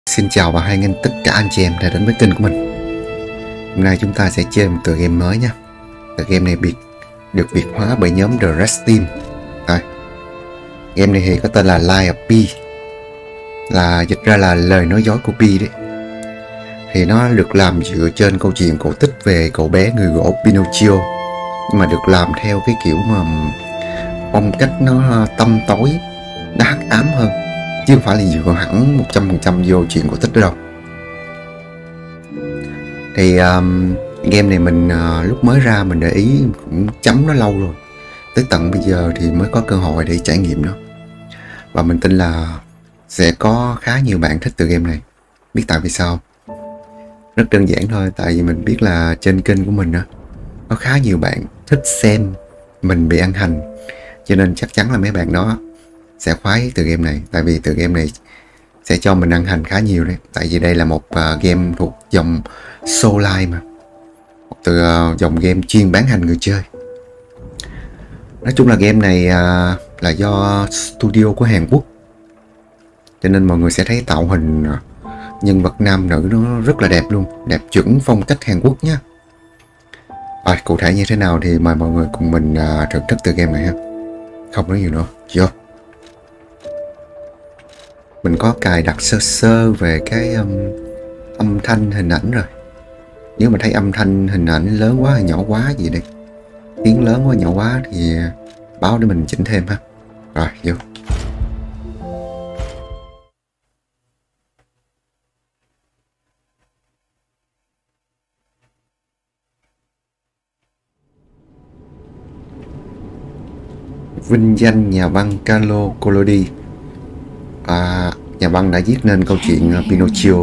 Xin chào và hoan nghênh tất cả anh chị em đã đến với kênh của mình. Hôm nay chúng ta sẽ chơi một tựa game mới nha. Tựa game này được việt hóa bởi nhóm The Red Team. Game này thì có tên là Lies of P, là dịch ra là lời nói dối của P đấy. Thì nó được làm dựa trên câu chuyện cổ tích về cậu bé người gỗ Pinocchio, nhưng mà được làm theo cái kiểu mà phong cách nó tăm tối, nó hắc ám hơn, chứ không phải là dựa hẳn 100% vô chuyện cổ tích đó đâu. Thì game này mình lúc mới ra mình để ý cũng chấm nó lâu rồi, tới tận bây giờ thì mới có cơ hội để trải nghiệm nó. Và mình tin là sẽ có khá nhiều bạn thích tựa game này. Biết tại vì sao? Rất đơn giản thôi, tại vì mình biết là trên kênh của mình có khá nhiều bạn thích xem mình bị ăn hành, cho nên chắc chắn là mấy bạn đó sẽ khoái tựa game này. Tại vì tựa game này sẽ cho mình ăn hành khá nhiều đấy. Tại vì đây là một game thuộc dòng Soulslike mà, từ dòng game chuyên bán hành người chơi. Nói chung là game này là do studio của Hàn Quốc, cho nên mọi người sẽ thấy tạo hình nhân vật nam nữ nó rất là đẹp luôn, đẹp chuẩn phong cách Hàn Quốc nhé. Cụ thể như thế nào thì mời mọi người cùng mình thưởng thức tựa game này ha. Không nói nhiều nữa, vô. Mình có cài đặt sơ sơ về cái âm thanh hình ảnh rồi. Nếu mà thấy âm thanh hình ảnh lớn quá hay nhỏ quá gì đây, tiếng lớn quá nhỏ quá thì báo để mình chỉnh thêm ha. Rồi vô. Vinh danh nhà văn Carlo Collodi. Nhà văn đã viết nên câu chuyện Pinocchio.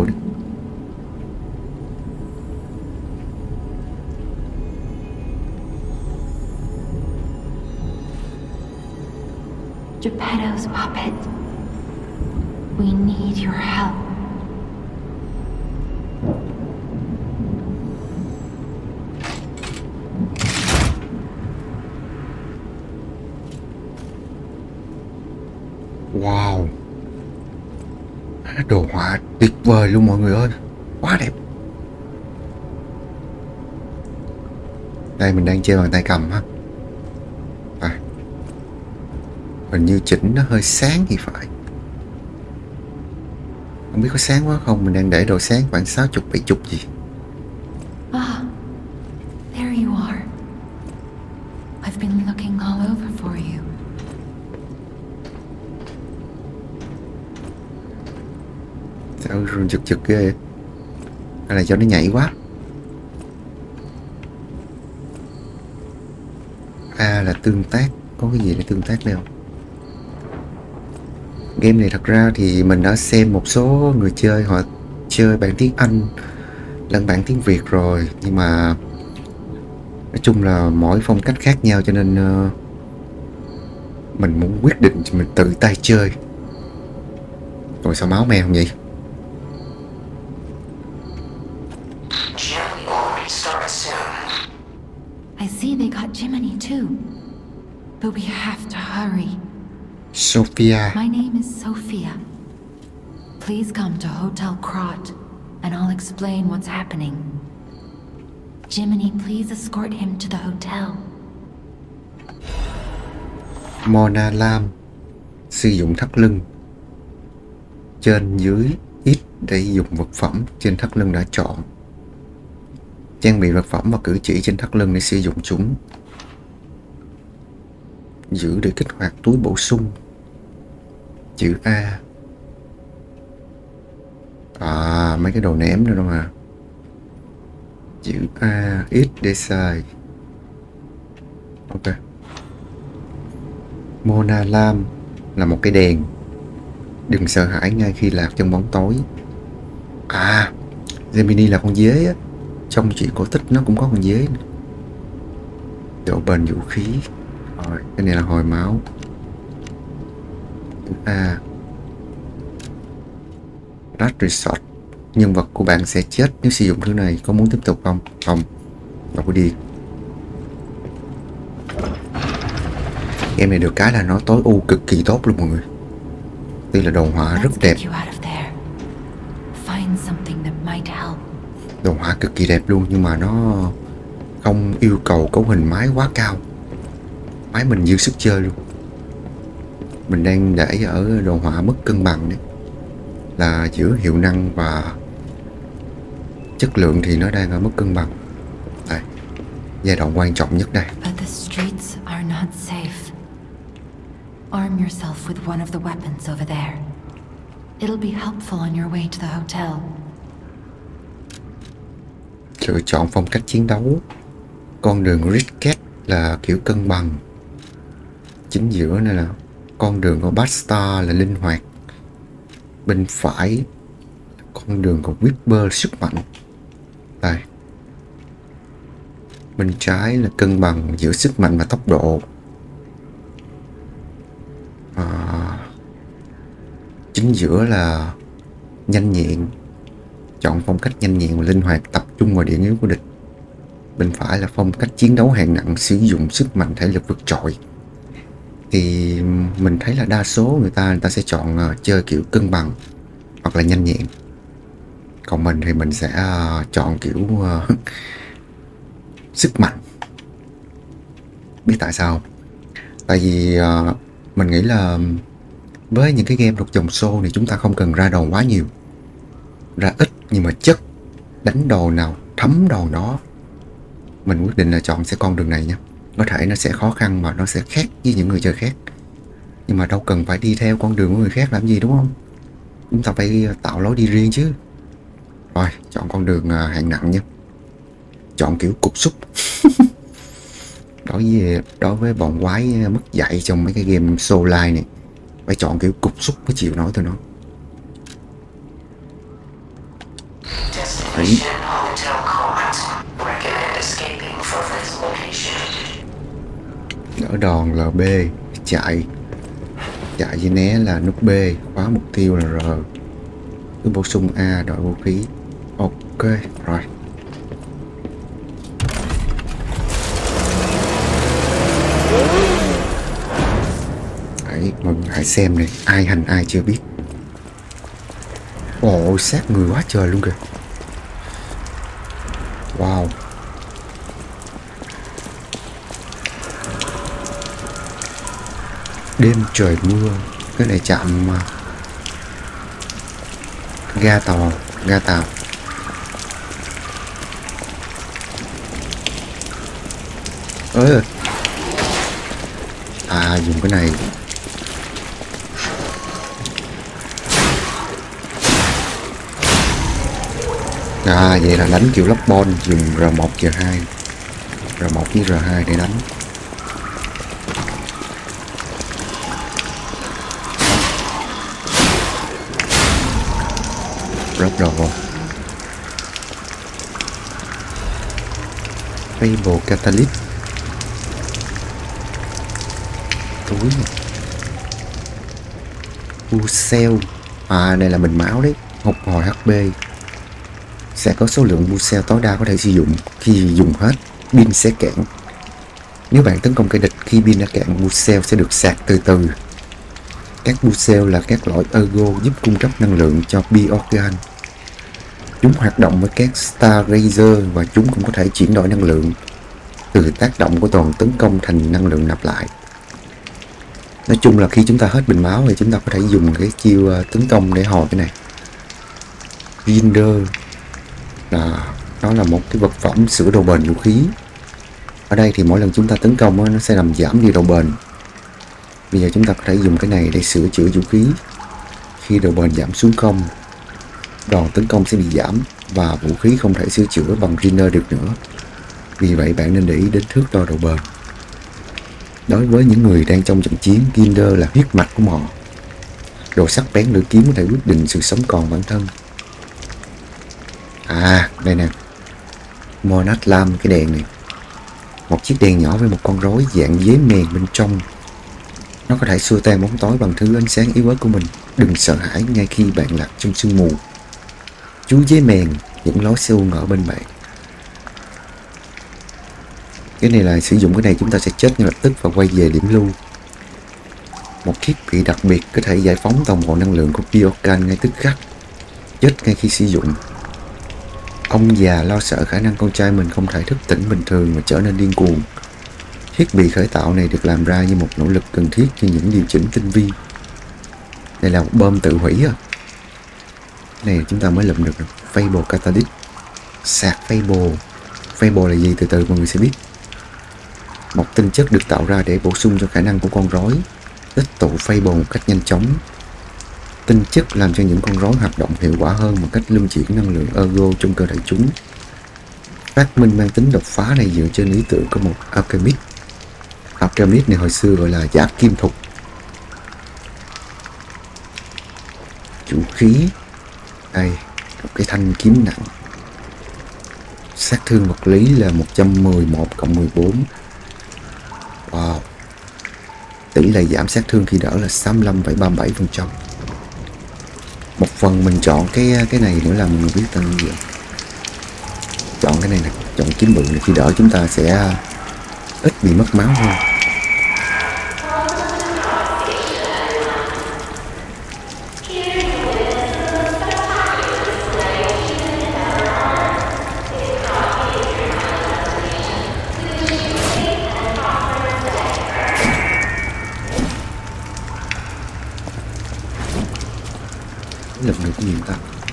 Geppetto's puppet. We need your help. Wow, đồ họa tuyệt vời luôn mọi người ơi, quá đẹp. Đây mình đang chơi bằng tay cầm ha. Hình như chỉnh nó hơi sáng thì phải, không biết có sáng quá không. Mình đang để độ sáng khoảng 60-70 gì. There you are. I've been looking all over for you. Sao run giật giật ghê? Hay là do nó nhảy quá? Là tương tác. Có cái gì để tương tác đây không? Game này thật ra thì mình đã xem một số người chơi họ chơi bản tiếng Anh lẫn bản tiếng Việt rồi, nhưng mà nói chung là mỗi phong cách khác nhau, cho nên mình muốn quyết định mình tự tay chơi. Rồi sao máu me không vậy? I see they got Jiminy too, but we have to hurry. Sophia. My name is Sophia. Please come to Hotel Krat, and I'll explain what's happening. Jiminy, please escort him to the hotel. Mona Lam sử dụng thắt lưng. Trên dưới ít để dùng vật phẩm trên thắt lưng đã chọn. Trang bị vật phẩm và cử chỉ trên thắt lưng để sử dụng chúng. Giữ để kích hoạt túi bổ sung. Chữ A. Mấy cái đồ ném nữa đâu mà. Chữ A, X để xài. Ok. Mona Lam là một cái đèn. Đừng sợ hãi ngay khi lạc trong bóng tối. Gemini là con dế á. Trong chuyện cổ tích nó cũng có con dế nữa. Độ bền vũ khí. Rồi, cái này là hồi máu. Rat Resort. Nhân vật của bạn sẽ chết nếu sử dụng thứ này. Có muốn tiếp tục không? Không. Đâu có đi. Game này được cái là nó tối ưu cực kỳ tốt luôn mọi người. Tuy là đồ họa rất đẹp. find something that might help. Đồ họa cực kỳ đẹp luôn, nhưng mà nó không yêu cầu cấu hình máy quá cao. Máy mình dư sức chơi luôn. Mình đang để ở đồ họa mất cân bằng đấy, là giữa hiệu năng và chất lượng thì nó đang ở mức cân bằng. Đây, giai đoạn quan trọng nhất đây. But the streets are not safe. Arm yourself with one of the weapons over there. It'll be helpful on your way to the hotel. Lựa chọn phong cách chiến đấu. Con đường Ricket là kiểu cân bằng. Chính giữa này là con đường của Basta là linh hoạt. Bên phải con đường của Whisper sức mạnh. Đây. Bên trái là cân bằng giữa sức mạnh và tốc độ. Chính giữa là nhanh nhẹn. Chọn phong cách nhanh nhẹn và linh hoạt, tập trung vào điểm yếu của địch. Bên phải là phong cách chiến đấu hạng nặng, sử dụng sức mạnh thể lực vượt trội. Thì mình thấy là đa số người ta sẽ chọn chơi kiểu cân bằng hoặc là nhanh nhẹn. Còn mình thì mình sẽ chọn kiểu sức mạnh. Biết tại sao? Tại vì mình nghĩ là với những cái game thuộc dòng Soul thì chúng ta không cần ra đồ quá nhiều, ra ít nhưng mà chất, đánh đồ nào thấm đồ đó. Mình quyết định là chọn sẽ con đường này nha. Có thể nó sẽ khó khăn và nó sẽ khác với những người chơi khác, nhưng mà đâu cần phải đi theo con đường của người khác làm gì, đúng không? Chúng ta phải tạo lối đi riêng chứ. Rồi, chọn con đường hạng nặng nha. Chọn kiểu cục xúc. Đối với bọn quái mất dạy trong mấy cái game Soul Like này, phải chọn kiểu cục xúc mới chịu nói tụi nó. Đấy. Đỡ đòn LB, chạy với né là nút B, khóa mục tiêu là R, cứ bổ sung A đổi vũ khí. Ok rồi. Đấy, mọi người hãy xem này, ai hành ai chưa biết. Ồ, sát người quá trời luôn kìa. Wow. Đêm trời mưa. Cái này chạm ga tàu. Ơi. Dùng cái này. Vậy là đánh kiểu lắp bon, dùng R1 R2. R1 với R2 để đánh. Rớt đồ. Fable Catalyst. Túi này. Bucel. Đây là bình máu đấy. Hụt hồi HP. Sẽ có số lượng Bucel tối đa có thể sử dụng. Khi dùng hết, pin sẽ cạn. Nếu bạn tấn công kẻ địch khi pin đã cạn, Bucel sẽ được sạc từ từ. Các Bucel là các loại ergo giúp cung cấp năng lượng cho Bioorgan. Chúng hoạt động với các Star Razor và chúng cũng có thể chuyển đổi năng lượng từ tác động của toàn tấn công thành năng lượng nạp lại. Nói chung là khi chúng ta hết bình máu thì chúng ta có thể dùng cái chiêu tấn công để hồi cái này. Ginder là nó là một cái vật phẩm sửa độ bền vũ khí. Ở đây thì mỗi lần chúng ta tấn công nó sẽ làm giảm đi độ bền. Bây giờ chúng ta có thể dùng cái này để sửa chữa vũ khí. Khi độ bền giảm xuống không, đòn tấn công sẽ bị giảm và vũ khí không thể sửa chữa bằng Ginder được nữa. Vì vậy bạn nên để ý đến thước đo độ bền. Đối với những người đang trong trận chiến, Ginder là huyết mạch của họ. Độ sắc bén lưỡi kiếm có thể quyết định sự sống còn bản thân. Đây nè, Monat Lam, cái đèn này. Một chiếc đèn nhỏ với một con rối dạng dế mèn bên trong. Nó có thể xua tan bóng tối bằng thứ ánh sáng yếu ớt của mình. Đừng sợ hãi ngay khi bạn lạc trong sương mù. Chú dế mèn những lối xe ở bên bạn. Cái này là sử dụng cái này chúng ta sẽ chết ngay lập tức và quay về điểm lưu. Một thiết bị đặc biệt có thể giải phóng toàn bộ năng lượng của Bioorgan ngay tức khắc. chết ngay khi sử dụng. Ông già lo sợ khả năng con trai mình không thể thức tỉnh bình thường mà trở nên điên cuồng. Thiết bị khởi tạo này được làm ra như một nỗ lực cần thiết cho những điều chỉnh tinh vi. Đây là một bom tự hủy à. Cái này chúng ta mới lượm được. Fable Catalyst. Sạc Fable. Fable là gì? Từ từ mọi người sẽ biết. Một tinh chất được tạo ra để bổ sung cho khả năng của con rối tích tụ Fable một cách nhanh chóng. Tinh chất làm cho những con rối hoạt động hiệu quả hơn bằng cách luân chuyển năng lượng ergo trong cơ thể chúng. Phát minh mang tính đột phá này dựa trên ý tưởng của một alchemist. Alchemist này hồi xưa gọi là giả kim thục. Vũ khí. Đây, một cái thanh kiếm nặng. Sát thương vật lý là 111 cộng 14. Wow. Tỷ lệ giảm sát thương khi đỡ là 65,37%. Một phần mình chọn cái này nữa là mình biết tên gì. Chọn cái này nè, chọn kiếm bự này, khi đỡ chúng ta sẽ ít bị mất máu hơn. Lần được cái gì ta?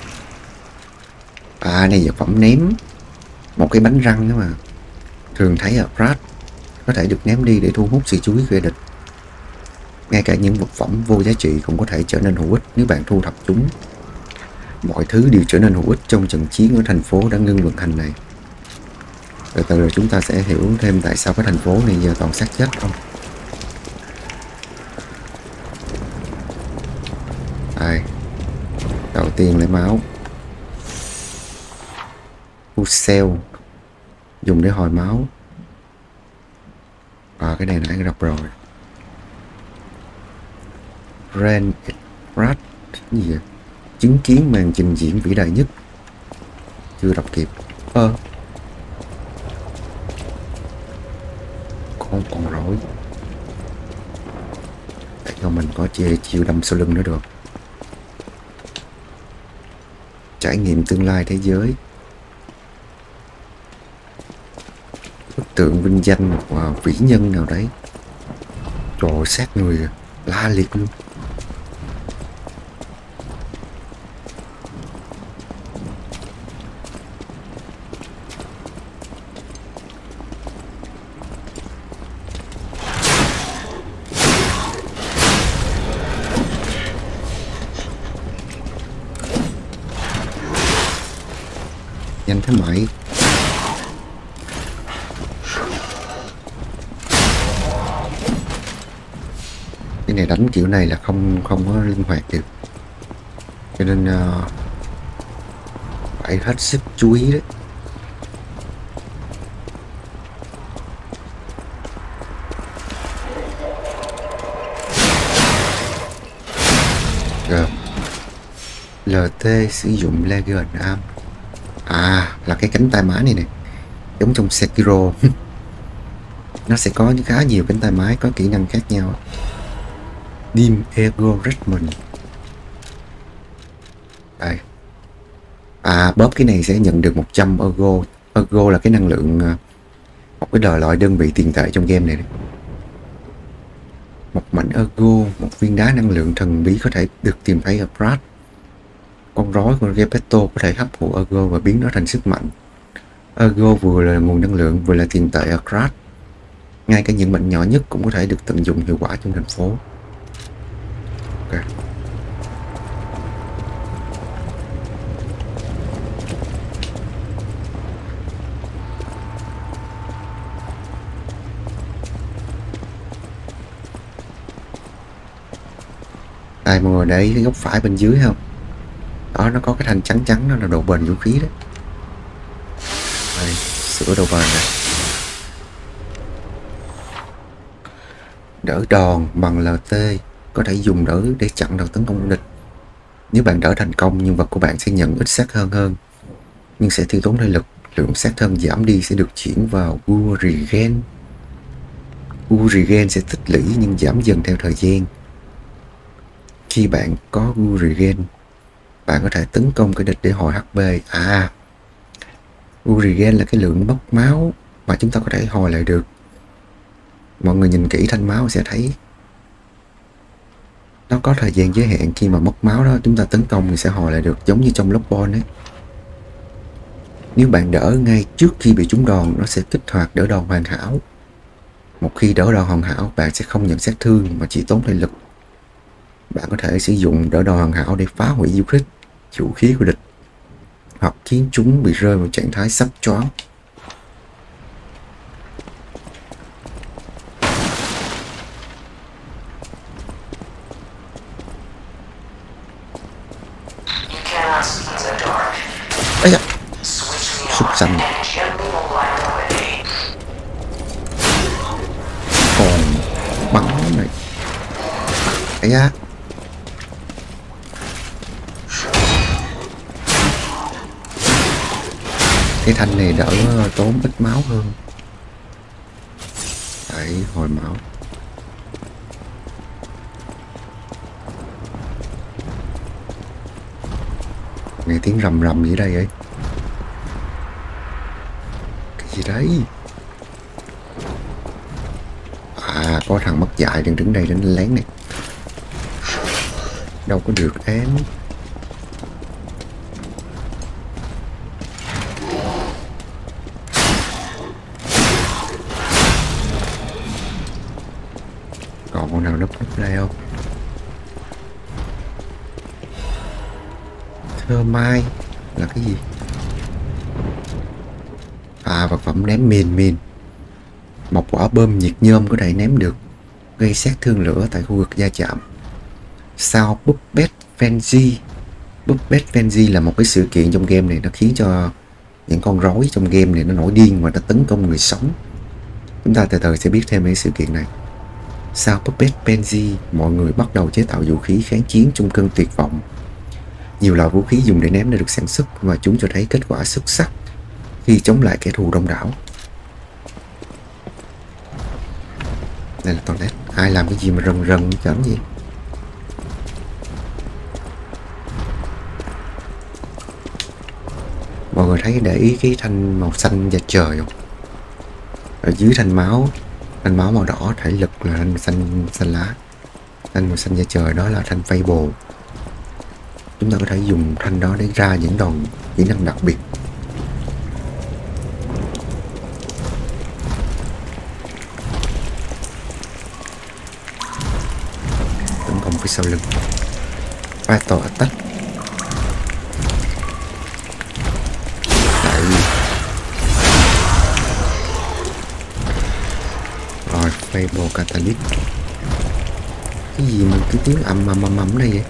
À, này vật phẩm ném. Một cái bánh răng đó mà. Thường thấy ở Brad. Có thể được ném đi để thu hút sự chú ý kẻ địch. Ngay cả những vật phẩm vô giá trị cũng có thể trở nên hữu ích nếu bạn thu thập chúng. Mọi thứ đều trở nên hữu ích trong trận chiến ở thành phố đã ngưng vận hành này. Từ từ rồi chúng ta sẽ hiểu thêm tại sao cái thành phố này giờ toàn xác chết không. Đây. Đầu tiên lấy máu. Cell dùng để hồi máu. À, cái này nãy gặp rồi. Ren Brad gì vậy? Chứng kiến màn trình diễn vĩ đại nhất. Chưa đọc kịp. Con rối. Để cho mình có chiêu đâm sau lưng nữa được. Trải nghiệm tương lai thế giới. Bức tượng vinh danh một vĩ nhân nào đấy. Trời ơi, sát người la liệt luôn. Nhanh thế mày. Cái này đánh kiểu này là không có linh hoạt được, cho nên phải hết sức chú ý đấy. Rồi. LT sử dụng Legion Arm. À, là cái cánh tay máy này nè, giống trong Sekiro. Nó sẽ có khá nhiều cánh tay máy có kỹ năng khác nhau. Dim Ego Redmond. Đây. À, bóp cái này sẽ nhận được 100 Ego. Ego là cái năng lượng, một cái loại đơn vị tiền tệ trong game này đấy. Một mảnh Ego, một viên đá năng lượng thần bí có thể được tìm thấy ở Brad. Con rối của Gepetto có thể hấp thụ Ergo và biến nó thành sức mạnh. Ergo vừa là nguồn năng lượng vừa là tiền tệ ở Krat. Ngay cả những mảnh nhỏ nhất cũng có thể được tận dụng hiệu quả trong thành phố. Ok. Đây mọi người để ý cái góc phải bên dưới không? Đó, nó có cái thanh trắng trắng, đó là độ bền vũ khí đấy. Đây, sửa độ bền này. Đỡ đòn bằng LT, có thể dùng đỡ để chặn đầu tấn công của địch. Nếu bạn đỡ thành công, nhân vật của bạn sẽ nhận ít sát thương hơn, nhưng sẽ tiêu tốn thể lực. Lượng sát thương giảm đi sẽ được chuyển vào Gu Regen. Gu Regen sẽ tích lũy nhưng giảm dần theo thời gian. Khi bạn có Gu Regen, Bạn có thể tấn công cái địch để hồi HP. Regen là cái lượng mất máu mà chúng ta có thể hồi lại được. Mọi người nhìn kỹ thanh máu sẽ thấy nó có thời gian giới hạn. Khi mà mất máu đó chúng ta tấn công thì sẽ hồi lại được, giống như trong Bloodborne ấy. Nếu bạn đỡ ngay trước khi bị trúng đòn, nó sẽ kích hoạt đỡ đòn hoàn hảo. Một khi đỡ đòn hoàn hảo, bạn sẽ không nhận sát thương mà chỉ tốn thể lực. Bạn có thể sử dụng đỡ đòn hoàn hảo để phá hủy vũ khí của địch, hoặc khiến chúng bị rơi vào trạng thái sắp choáng. Ây da, súc sanh. Còn bắn này. Ây da. Cái thanh này đỡ tốn ít máu hơn. Đấy, hồi máu. Nghe tiếng rầm rầm gì đây ấy? Cái gì đấy? Có thằng mất dạy đang đứng đây đánh lén này. Đâu có được ém. Còn con nào núp đây không? Thơ mai là cái gì? Vật phẩm ném mìn. Một quả bom nhiệt nhôm có thể ném được, gây sát thương lửa tại khu vực va chạm. Sao Puppet Frenzy. Puppet Frenzy là một cái sự kiện trong game này, nó khiến cho những con rối trong game này nó nổi điên và nó tấn công người sống. Chúng ta từ từ sẽ biết thêm về sự kiện này. Sao Puppet Frenzy, mọi người bắt đầu chế tạo vũ khí kháng chiến trong cơn tuyệt vọng. Nhiều loại vũ khí dùng để ném đã được sản xuất và chúng cho thấy kết quả xuất sắc khi chống lại kẻ thù đông đảo. Đây là toilet. Ai làm cái gì mà rần rần chấm gì? Mọi người thấy để ý cái thanh màu xanh da trời không? Ở dưới thanh máu màu đỏ thể lực là thanh xanh lá. Thanh màu xanh da trời đó là thanh Fable. Chúng ta có thể dùng thanh đó để ra những đòn kỹ năng đặc biệt. Tấn công phía sau lưng. Battle attack. Đấy. Rồi, Fable Catalyst. Cái gì mà cái tiếng ầm đây vậy?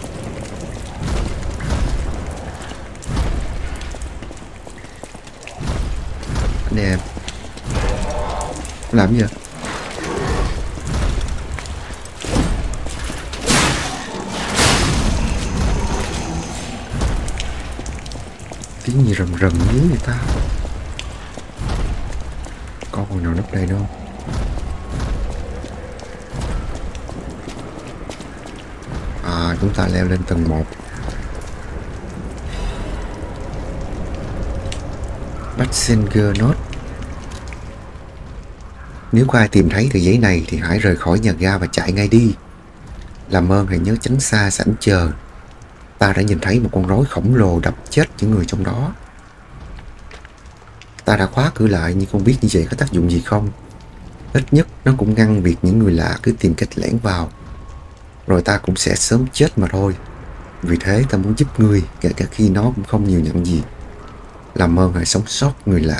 Nè, làm gì vậy? Tiếng gì rầm rầm dưới người ta. Có con nào nấp đây đâu? Chúng ta leo lên tầng 1. Messenger Note. Nếu có ai tìm thấy tờ giấy này thì hãy rời khỏi nhà ga và chạy ngay đi. Làm ơn hãy nhớ tránh xa sảnh chờ. Ta đã nhìn thấy một con rối khổng lồ đập chết những người trong đó. Ta đã khóa cửa lại nhưng không biết như vậy có tác dụng gì không. Ít nhất nó cũng ngăn việc những người lạ cứ tìm cách lẻn vào. Rồi ta cũng sẽ sớm chết mà thôi. Vì thế ta muốn giúp ngươi, kể cả khi nó cũng không nhiều nhận gì. Làm ơn hãy sống sót người lạ.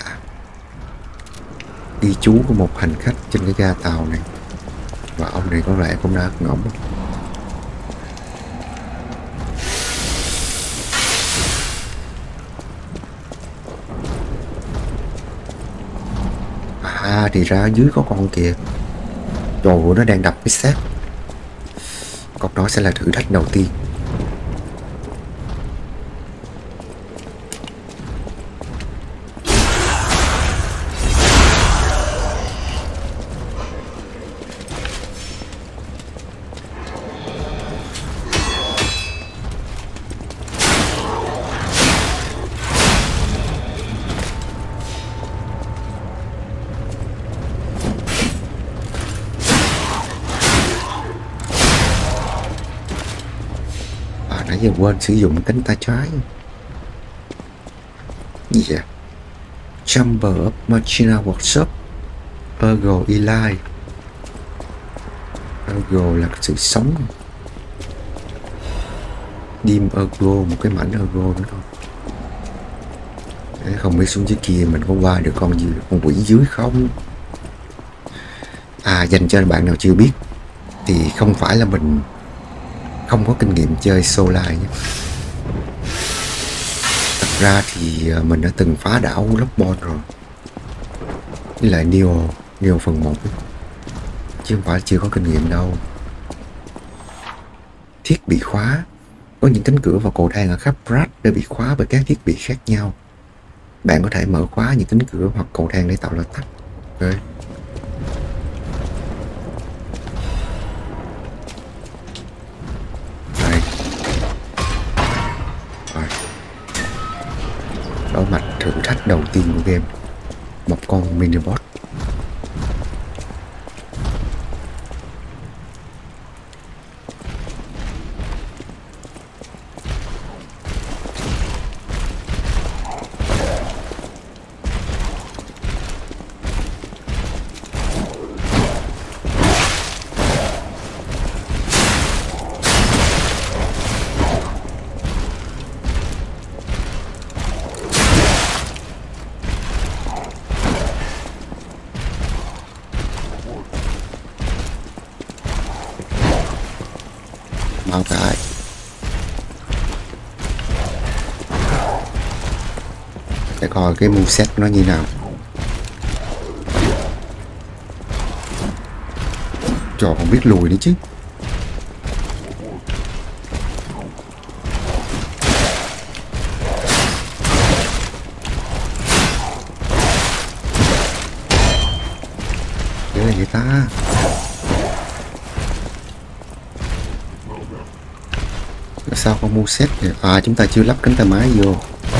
Ghi chú của một hành khách trên cái ga tàu này. Và ông này có lẽ cũng đã ngỗng. Thì ra dưới có con kìa. Trời, nó đang đập cái xác. Con đó sẽ là thử thách đầu tiên. giờ quên sử dụng cánh tay trái. Gì vậy? Chamber of Machina Workshop. Ergo Eli. Ergo là sự sống. Dim Ergo, một cái mảnh Ergo nữa thôi. Để không biết xuống dưới kia mình có qua được con gì, con quỷ dưới không. À, dành cho bạn nào chưa biết thì không phải là mình không có kinh nghiệm chơi Soulblight nhé. Thật ra thì mình đã từng phá đảo Bloodborne rồi, với lại Neo phần 1 ấy. Chứ không phải chưa có kinh nghiệm đâu. Thiết bị khóa. Có những cánh cửa và cầu thang ở khắp Brad đã bị khóa bởi các thiết bị khác nhau. Bạn có thể mở khóa những cánh cửa hoặc cầu thang để tạo ra tắt. Ok. Đây. Rồi. Đối mặt thử thách đầu tiên của game. Một con mini boss. Mau cái. Để coi cái moveset nó như nào. Trời, không biết lùi nữa chứ. Thế là người ta. Sao không mua set vậy? À, chúng ta chưa lắp cánh tay máy vô.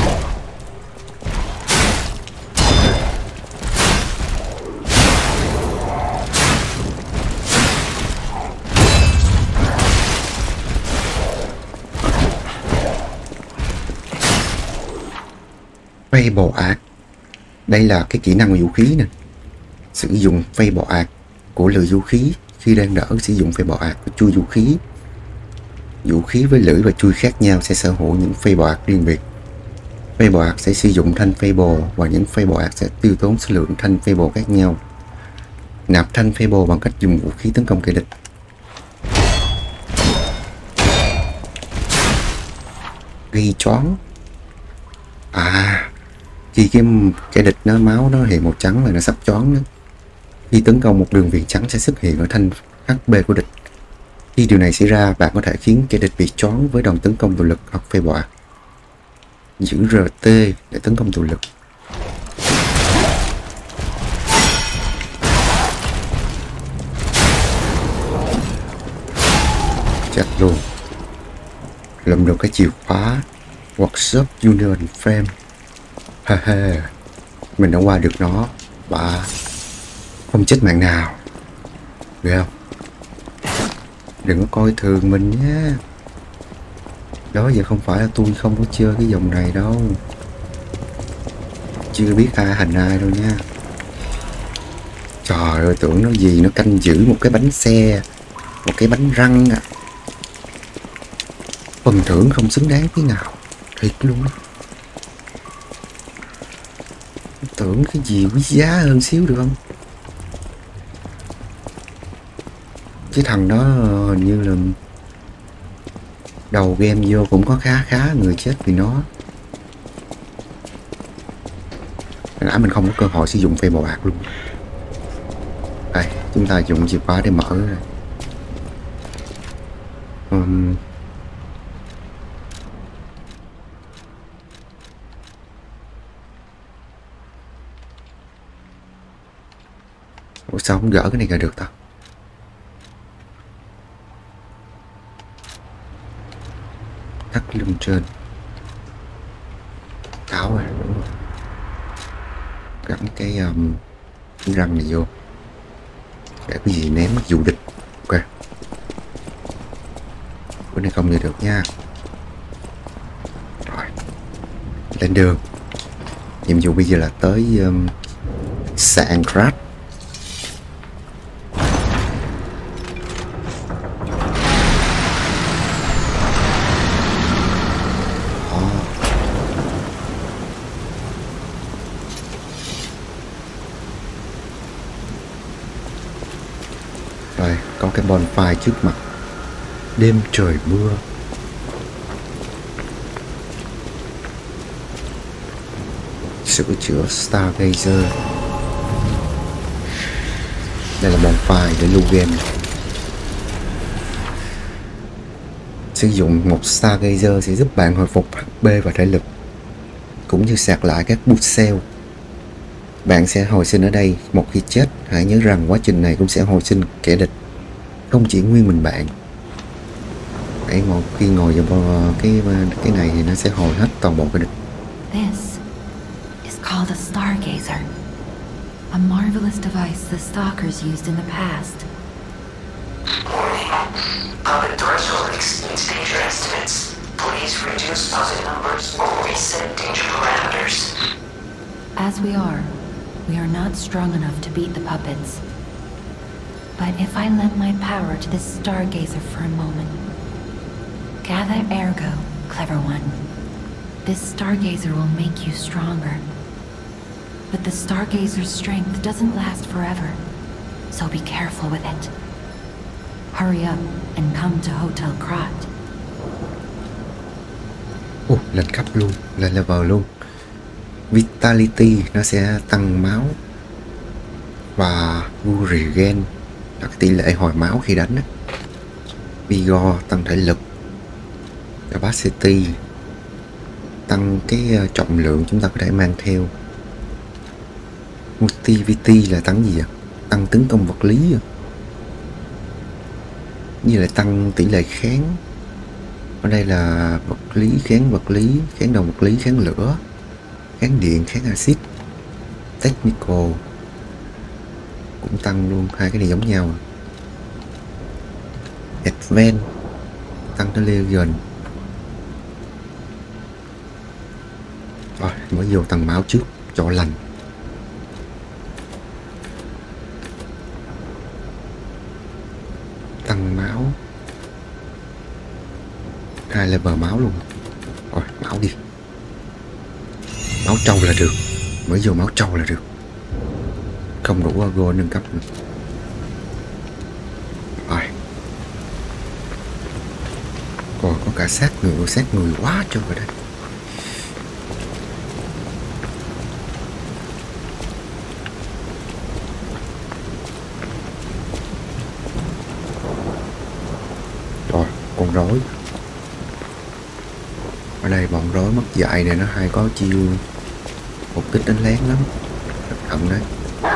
Fable Art. Đây là cái kỹ năng của vũ khí nè. Sử dụng Fable Art của lưỡi vũ khí. Khi đang đỡ sử dụng Fable Art của chui vũ khí. Vũ khí với lưỡi và chui khác nhau sẽ sở hữu những Fable Art riêng biệt. Fable Art sẽ sử dụng thanh Fable và những Fable Art sẽ tiêu tốn số lượng thanh Fable khác nhau. Nạp thanh Fable bằng cách dùng vũ khí tấn công kẻ địch. Gây choáng. À, khi cái kẻ địch nó máu nó hiện màu trắng là nó sắp choáng đó. Khi tấn công một đường viền trắng sẽ xuất hiện ở thanh HP của địch. Khi điều này xảy ra, bạn có thể khiến kẻ địch bị choáng với đòn tấn công tụ lực hoặc Fable Art. Giữ RT để tấn công tụ lực. Chặt luôn. Lượm được cái chìa khóa Workshop Union Frame. Ha ha. Mình đã qua được nó. Và không chết mạng nào. Được không? Đừng có coi thường mình nhé. Đó giờ không phải là tôi không có chơi cái dòng này đâu. Chưa biết ai hành ai đâu nha. Trời ơi, tưởng nó gì nó canh giữ một cái bánh xe, một cái bánh răng à. Phần thưởng không xứng đáng tí nào. Thiệt luôn. Tưởng cái gì quý giá hơn xíu được không? Cái thằng đó hình như là đầu game vô cũng có khá người chết vì nó. Nãy mình không có cơ hội sử dụng Fable Art luôn. Đây, chúng ta dùng chìa khóa để mở rồi. Ủa sao không gỡ cái này ra được ta? Thắt lưng trên. Cáo rồi, đúng rồi. Gắn cái răng này vô. Để cái gì ném dụ địch. Ok. Cái này không như được nha. Lên đường. Nhiệm vụ bây giờ là tới sạn Krat. Rồi, có cái bonfire trước mặt. Đêm trời mưa. Sửa chữa Stargazer. Đây là bonfire để lưu game. Sử dụng một Stargazer sẽ giúp bạn hồi phục HP và thể lực, cũng như sạc lại các boost cell. Bạn sẽ hồi sinh ở đây. Một khi chết, hãy nhớ rằng quá trình này cũng sẽ hồi sinh kẻ địch, không chỉ nguyên mình bạn. Hãy khi ngồi vào cái này thì nó sẽ hồi hết toàn bộ kẻ địch. This is called a Stargazer, a marvelous device the Stalkers used in the past. Puppet threshold exceeds danger estimates. Please reduce puppet numbers or reset danger parameters. As we are not strong enough to beat the puppets. But if I lend my power to this Stargazer for a moment. Gather ergo, clever one. This Stargazer will make you stronger. But the Stargazer's strength doesn't last forever, so be careful with it. Hurry up and come to Hotel Krat. Lên cấp luôn, lên level luôn. Vitality nó sẽ tăng máu và regen là tỷ lệ hồi máu khi đánh. Vigor tăng thể lực. Capacity tăng cái trọng lượng chúng ta có thể mang theo. Motivity là tăng gì ạ? Tăng tấn công vật lý à? Như là tăng tỷ lệ kháng. Ở đây là vật lý, kháng đồng vật lý, kháng lửa, kháng điện, kháng axit. Technical cũng tăng luôn, hai cái này giống nhau. Advanced tăng tới Legion. Rồi, mới vô tầng máu trước cho lành. Tăng máu 2 level máu luôn. Rồi, máu đi. Máu trâu là được. Mới vô máu trâu là được. Không đủ Argo nâng cấp nữa. Rồi. Còn có cả xác người quá trời ở đây. Rồi, con rối. Ở đây bọn rối mất dạy này nó hay có chiêu một kích đánh lén lắm. Cẩn thận đấy.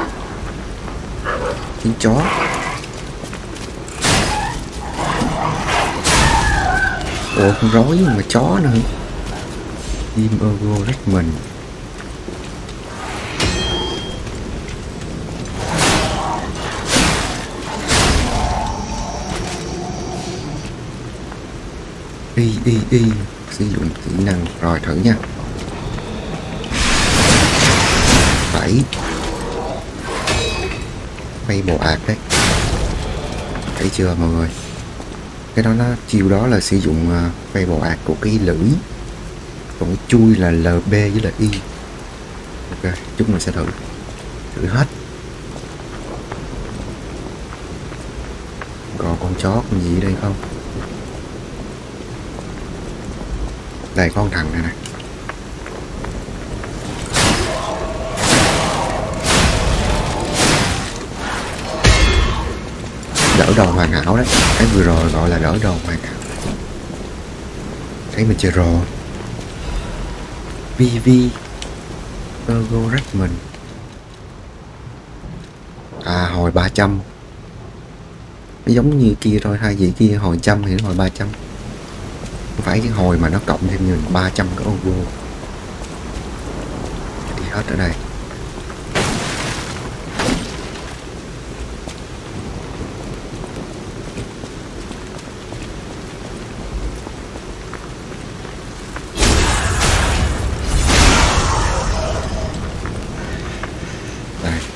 Tiếng chó. Ủa, con rối mà chó nữa. Team Ergo Redmond. Y sử dụng kỹ năng rồi thử nha. 7 bay bộ ạt đấy, thấy chưa mọi người? Cái đó nó chiêu đó là sử dụng bay bộ ạt của cái lưỡi, còn cái chui là LB với là Y. Ok, chúng mình sẽ thử hết. Còn con chó con gì ở đây không? Đây có con thằng này nè. Đỡ đầu hoàn hảo đấy. Cái vừa rồi gọi là đỡ đầu hoàn hảo. Thấy mình chơi rò. VV Ergo Redmond. À, hồi 300. Nó giống như kia thôi, hai vị kia hồi 100 thì nó hồi 300. Không phải cái hồi mà nó cộng thêm như 300 cái Ergo. Đi hết ở đây.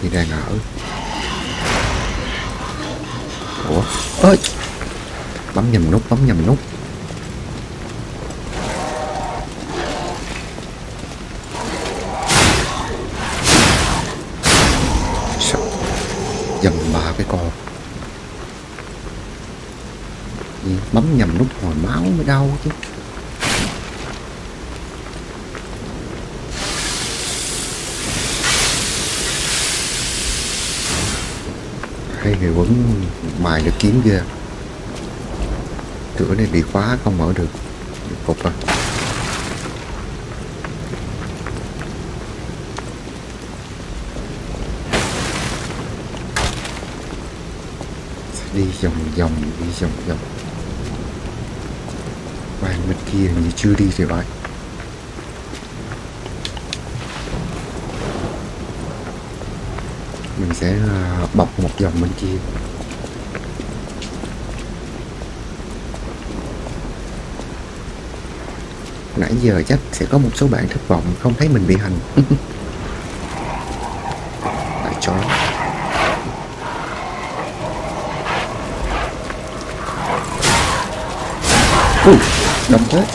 thì đang ở. Ủa ơi, bấm nhầm nút. Sao dầm 3 cái con. Bấm nhầm nút hồi máu mới đau chứ. Hay hiệu ứng mài được kiếm ghê. Cửa này bị khóa không mở được. Cục à. Đi vòng vòng. Bàn bên kia như chưa đi thì phải. Mình sẽ bọc một vòng bên kia. Nãy giờ chắc sẽ có một số bạn thất vọng không thấy mình bị hành. Lại chó. Đông thế.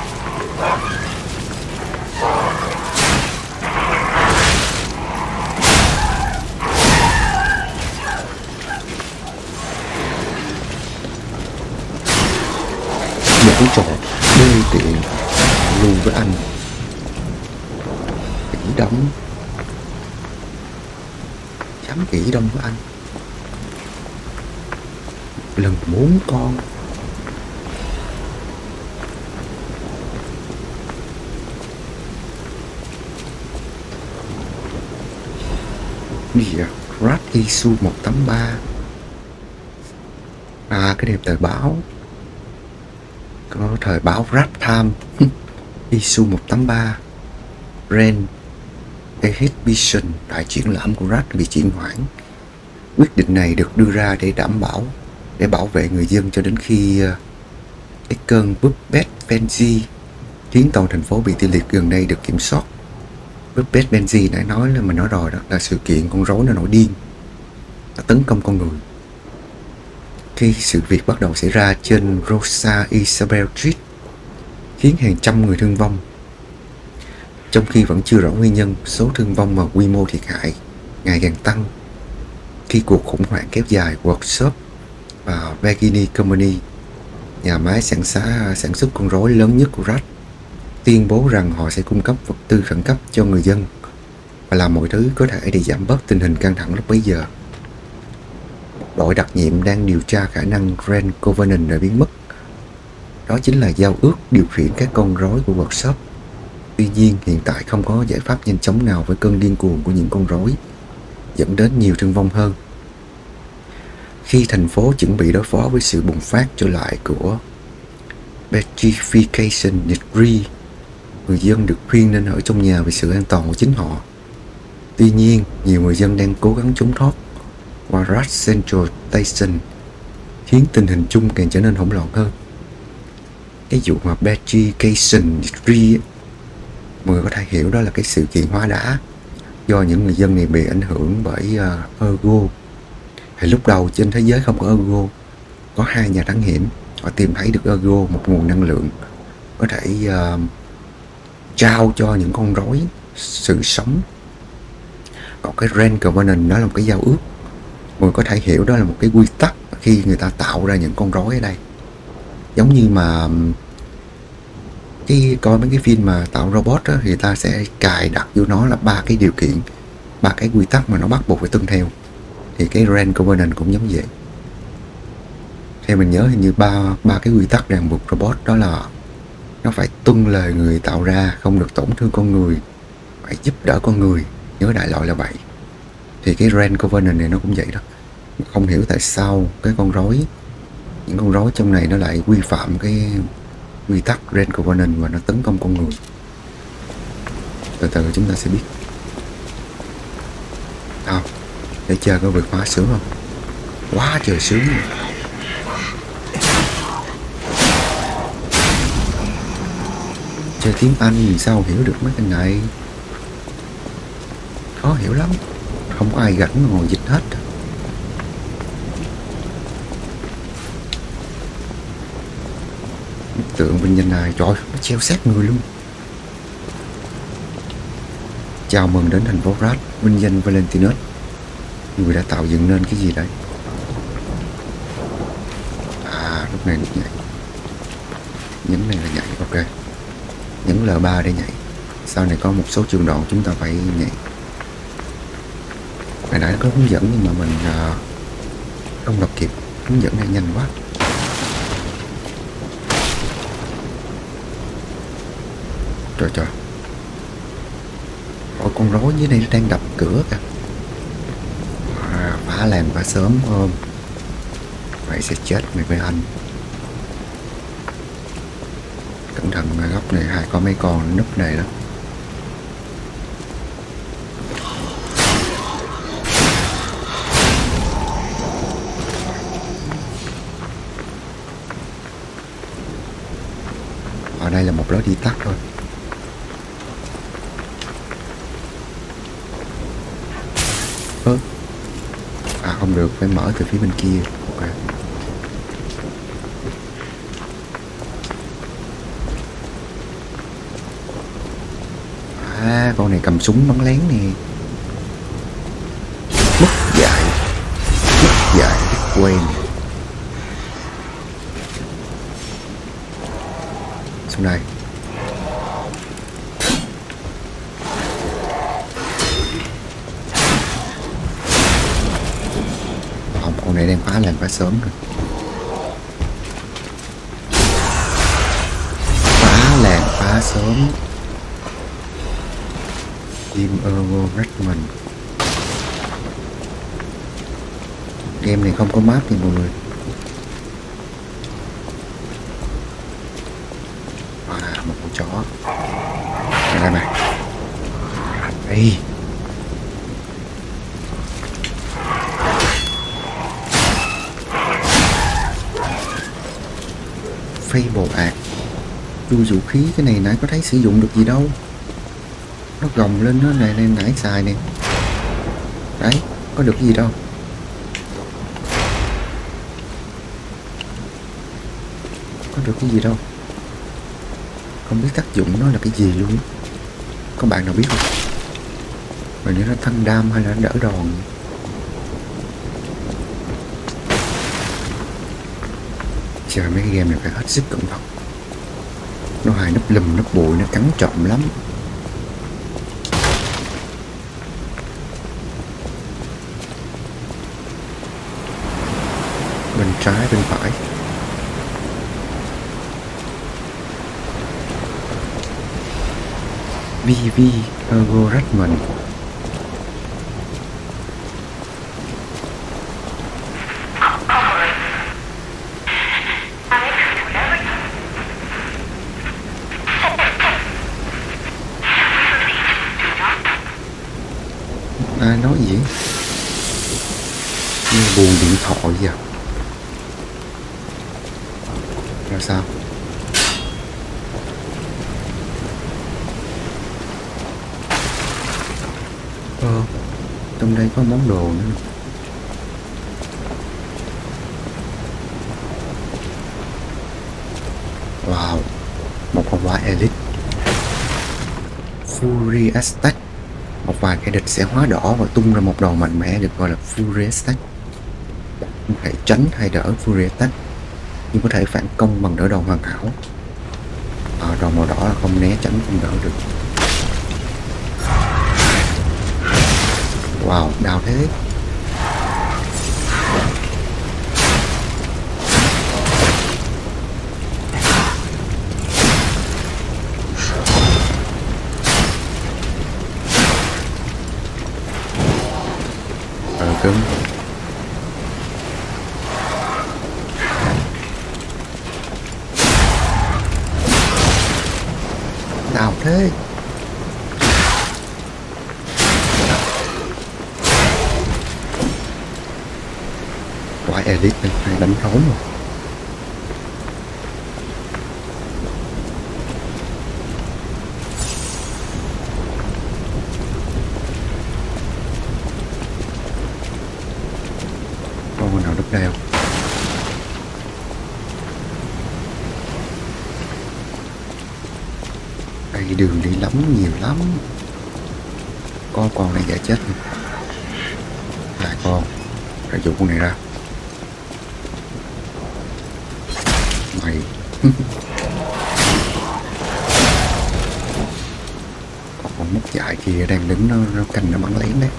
Một cái trò đê tiện luôn với anh. Kỹ đóng. Dám kỹ đóng với anh. Lần 4 con. Gì à? Rat Issue 183. À, cái đẹp tờ báo. Có thời báo Rat Time. Issue 183. Ren Exhibition, đại triển lãm của Rat bị trì hoãn. Quyết định này được đưa ra để bảo vệ người dân cho đến khi cái cơn Puppet Frenzy khiến toàn thành phố bị tê liệt gần đây được kiểm soát. Puppet Frenzy đã nói là mình nói rồi đó, là sự kiện con rối nó nổi điên, nó tấn công con người. Khi sự việc bắt đầu xảy ra trên Rosa Isabel Street, khiến hàng trăm người thương vong. Trong khi vẫn chưa rõ nguyên nhân, số thương vong và quy mô thiệt hại ngày càng tăng khi cuộc khủng hoảng kéo dài. Workshop và Virginia Company, nhà máy sản xuất con rối lớn nhất của Rat, tuyên bố rằng họ sẽ cung cấp vật tư khẩn cấp cho người dân và làm mọi thứ có thể để giảm bớt tình hình căng thẳng lúc bấy giờ. Đội đặc nhiệm đang điều tra khả năng Grand Covenant đã biến mất. Đó chính là giao ước điều khiển các con rối của Workshop. Tuy nhiên, hiện tại không có giải pháp nhanh chóng nào với cơn điên cuồng của những con rối, dẫn đến nhiều thương vong hơn. Khi thành phố chuẩn bị đối phó với sự bùng phát trở lại của Petrification Degree, người dân được khuyên nên ở trong nhà vì sự an toàn của chính họ. Tuy nhiên, nhiều người dân đang cố gắng trốn thoát qua Rat Central Station, khiến tình hình chung càng trở nên hỗn loạn hơn. Cái vụ mà Petrification Degree, mọi người có thể hiểu đó là cái sự kiện hóa đá do những người dân này bị ảnh hưởng bởi Ergo. Thì lúc đầu trên thế giới không có Ergo, có 2 nhà thám hiểm, họ tìm thấy được Ergo, một nguồn năng lượng có thể trao cho những con rối sự sống. Còn cái Grand Covenant đó là một cái giao ước, mọi người có thể hiểu đó là một cái quy tắc khi người ta tạo ra những con rối ở đây. Giống như mà coi mấy cái phim mà tạo robot đó, thì người ta sẽ cài đặt vô nó là 3 cái điều kiện, 3 cái quy tắc mà nó bắt buộc phải tuân theo. Thì cái Grand Covenant cũng giống vậy. Theo mình nhớ hình như ba cái quy tắc ràng buộc robot đó là nó phải tuân lời người tạo ra, không được tổn thương con người, phải giúp đỡ con người, nhớ đại loại là vậy. Thì cái Grand Covenant này nó cũng vậy đó. Không hiểu tại sao những con rối trong này nó lại vi phạm cái quy tắc Grand Covenant và nó tấn công con người. Từ từ chúng ta sẽ biết. Để chờ có việc hóa sướng không? Quá trời sướng rồi. Chơi tiếng Anh thì sao hiểu được mấy cái này? Khó hiểu lắm. Không có ai rảnh ngồi dịch hết. Bức tượng vinh danh này, trời, nó treo sát người luôn. Chào mừng đến thành phố Rad, vinh danh Valentinus. Người đã tạo dựng nên cái gì đấy? À, lúc này được nhảy. Nhấn này là nhảy, ok. Nhấn L3 để nhảy. Sau này có một số trường đoạn chúng ta phải nhảy. Hồi nãy có hướng dẫn nhưng mà mình không đọc kịp. Hướng dẫn này nhanh quá. Trời trời. Ôi, con rối dưới đây nó đang đập cửa kìa. Phá làng phá sớm ôm. Mày sẽ chết mày với anh. Cẩn thận góc này có mấy con núp này đó. Ở đây là một lối đi tắt thôi. À không được, phải mở từ phía bên kia. Ok. À, con này cầm súng bắn lén nè. Mất dạy biết quen. Xuống đây. Con này đang phá làng phá sớm rồi. Phá làng phá sớm. Team Ergo Redmond. Game này không có map nha mọi người. À, một con chó. Đây này. Đây. Phay bồ ạt. Chui vũ khí, cái này nãy có thấy sử dụng được gì đâu. Nó gồng lên nó này nãy xài nè. Đấy, có được gì đâu. Có được cái gì đâu. Không biết tác dụng nó là cái gì luôn. Có bạn nào biết không? Rồi nếu nó thanh đam hay là nó đỡ đòn. Chờ mấy cái game này phải hết sức cẩn thận. Nó hài nấp lùm nấp bụi, nó cắn trộm lắm. Bên trái bên phải. VV Ergo Redmond. Ai nói gì? Như buồn điện thoại vậy à? Là sao? Trong đây có món đồ nữa. Wow, một con quái elite. Fury Attack. Một vài kẻ địch sẽ hóa đỏ và tung ra một đòn mạnh mẽ được gọi là Fury Attack. Không thể tránh hay đỡ Fury Attack, nhưng có thể phản công bằng đỡ đòn hoàn hảo. Đòn màu đỏ là không né tránh, không đỡ được. Wow, đau thế. Cứng. Đau thế. Quái elite này hay đánh rốn rồi. đường đi lắm, nhiều lắm. Có con này giả chết. Hai con. Rồi dụ con này ra. Mày. Còn con mất dại kia đang đứng nó canh nó bắn lén đấy.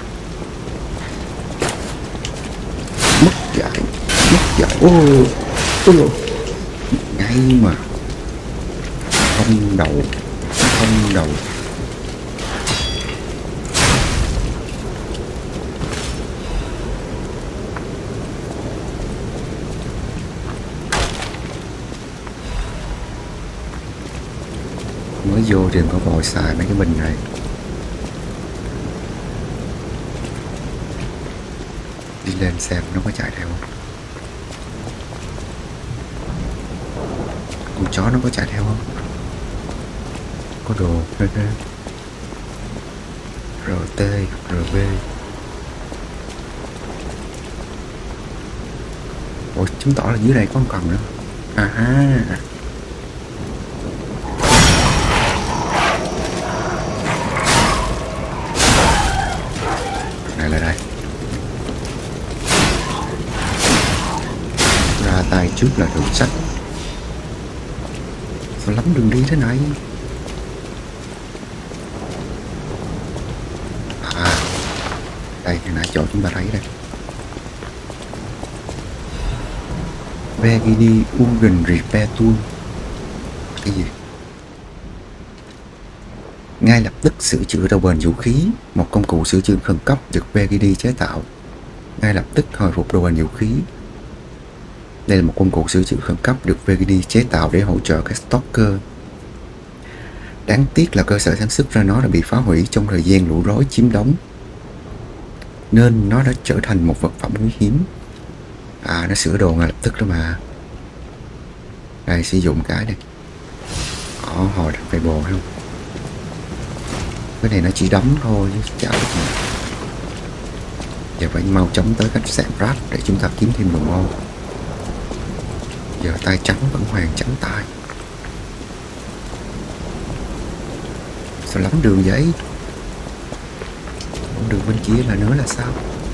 Mất dại. Ô ngay mà không đầu. Mới vô đừng có vội xài mấy cái bình này. Đi lên xem nó có chạy theo không. Con chó nó có chạy theo không? Có đồ RT, RB. Ủa, chứng tỏ là dưới đây có một cần nữa. À ha. Này là đây. Ra tay trước là thượng sách. Sao lắm đường đi thế này? À, đây là chỗ chúng ta thấy đây. Vegini Urban Repair Tool. Cái gì? Ngay lập tức sửa chữa đầu bền vũ khí. Một công cụ sửa chữa khẩn cấp được Vegini chế tạo. Ngay lập tức hồi phục đầu bền vũ khí. Đây là một công cụ sửa chữa khẩn cấp được Vegini chế tạo để hỗ trợ các stalker. Đáng tiếc là cơ sở sản xuất ra nó đã bị phá hủy trong thời gian lũ rối chiếm đóng, nên nó đã trở thành một vật phẩm quý hiếm. À, nó sửa đồ ngay lập tức đó mà. Đây, sử dụng cái đây. Hồi đặt phải bồ không? Cái này nó chỉ đóng thôi chứ chả được mà. Giờ phải mau chóng tới khách sạn Brad để chúng ta kiếm thêm đồng ô. Giờ tay trắng vẫn hoàng trắng tay. Sao lắm đường vậy? Con đường bên kia là nữa là sao?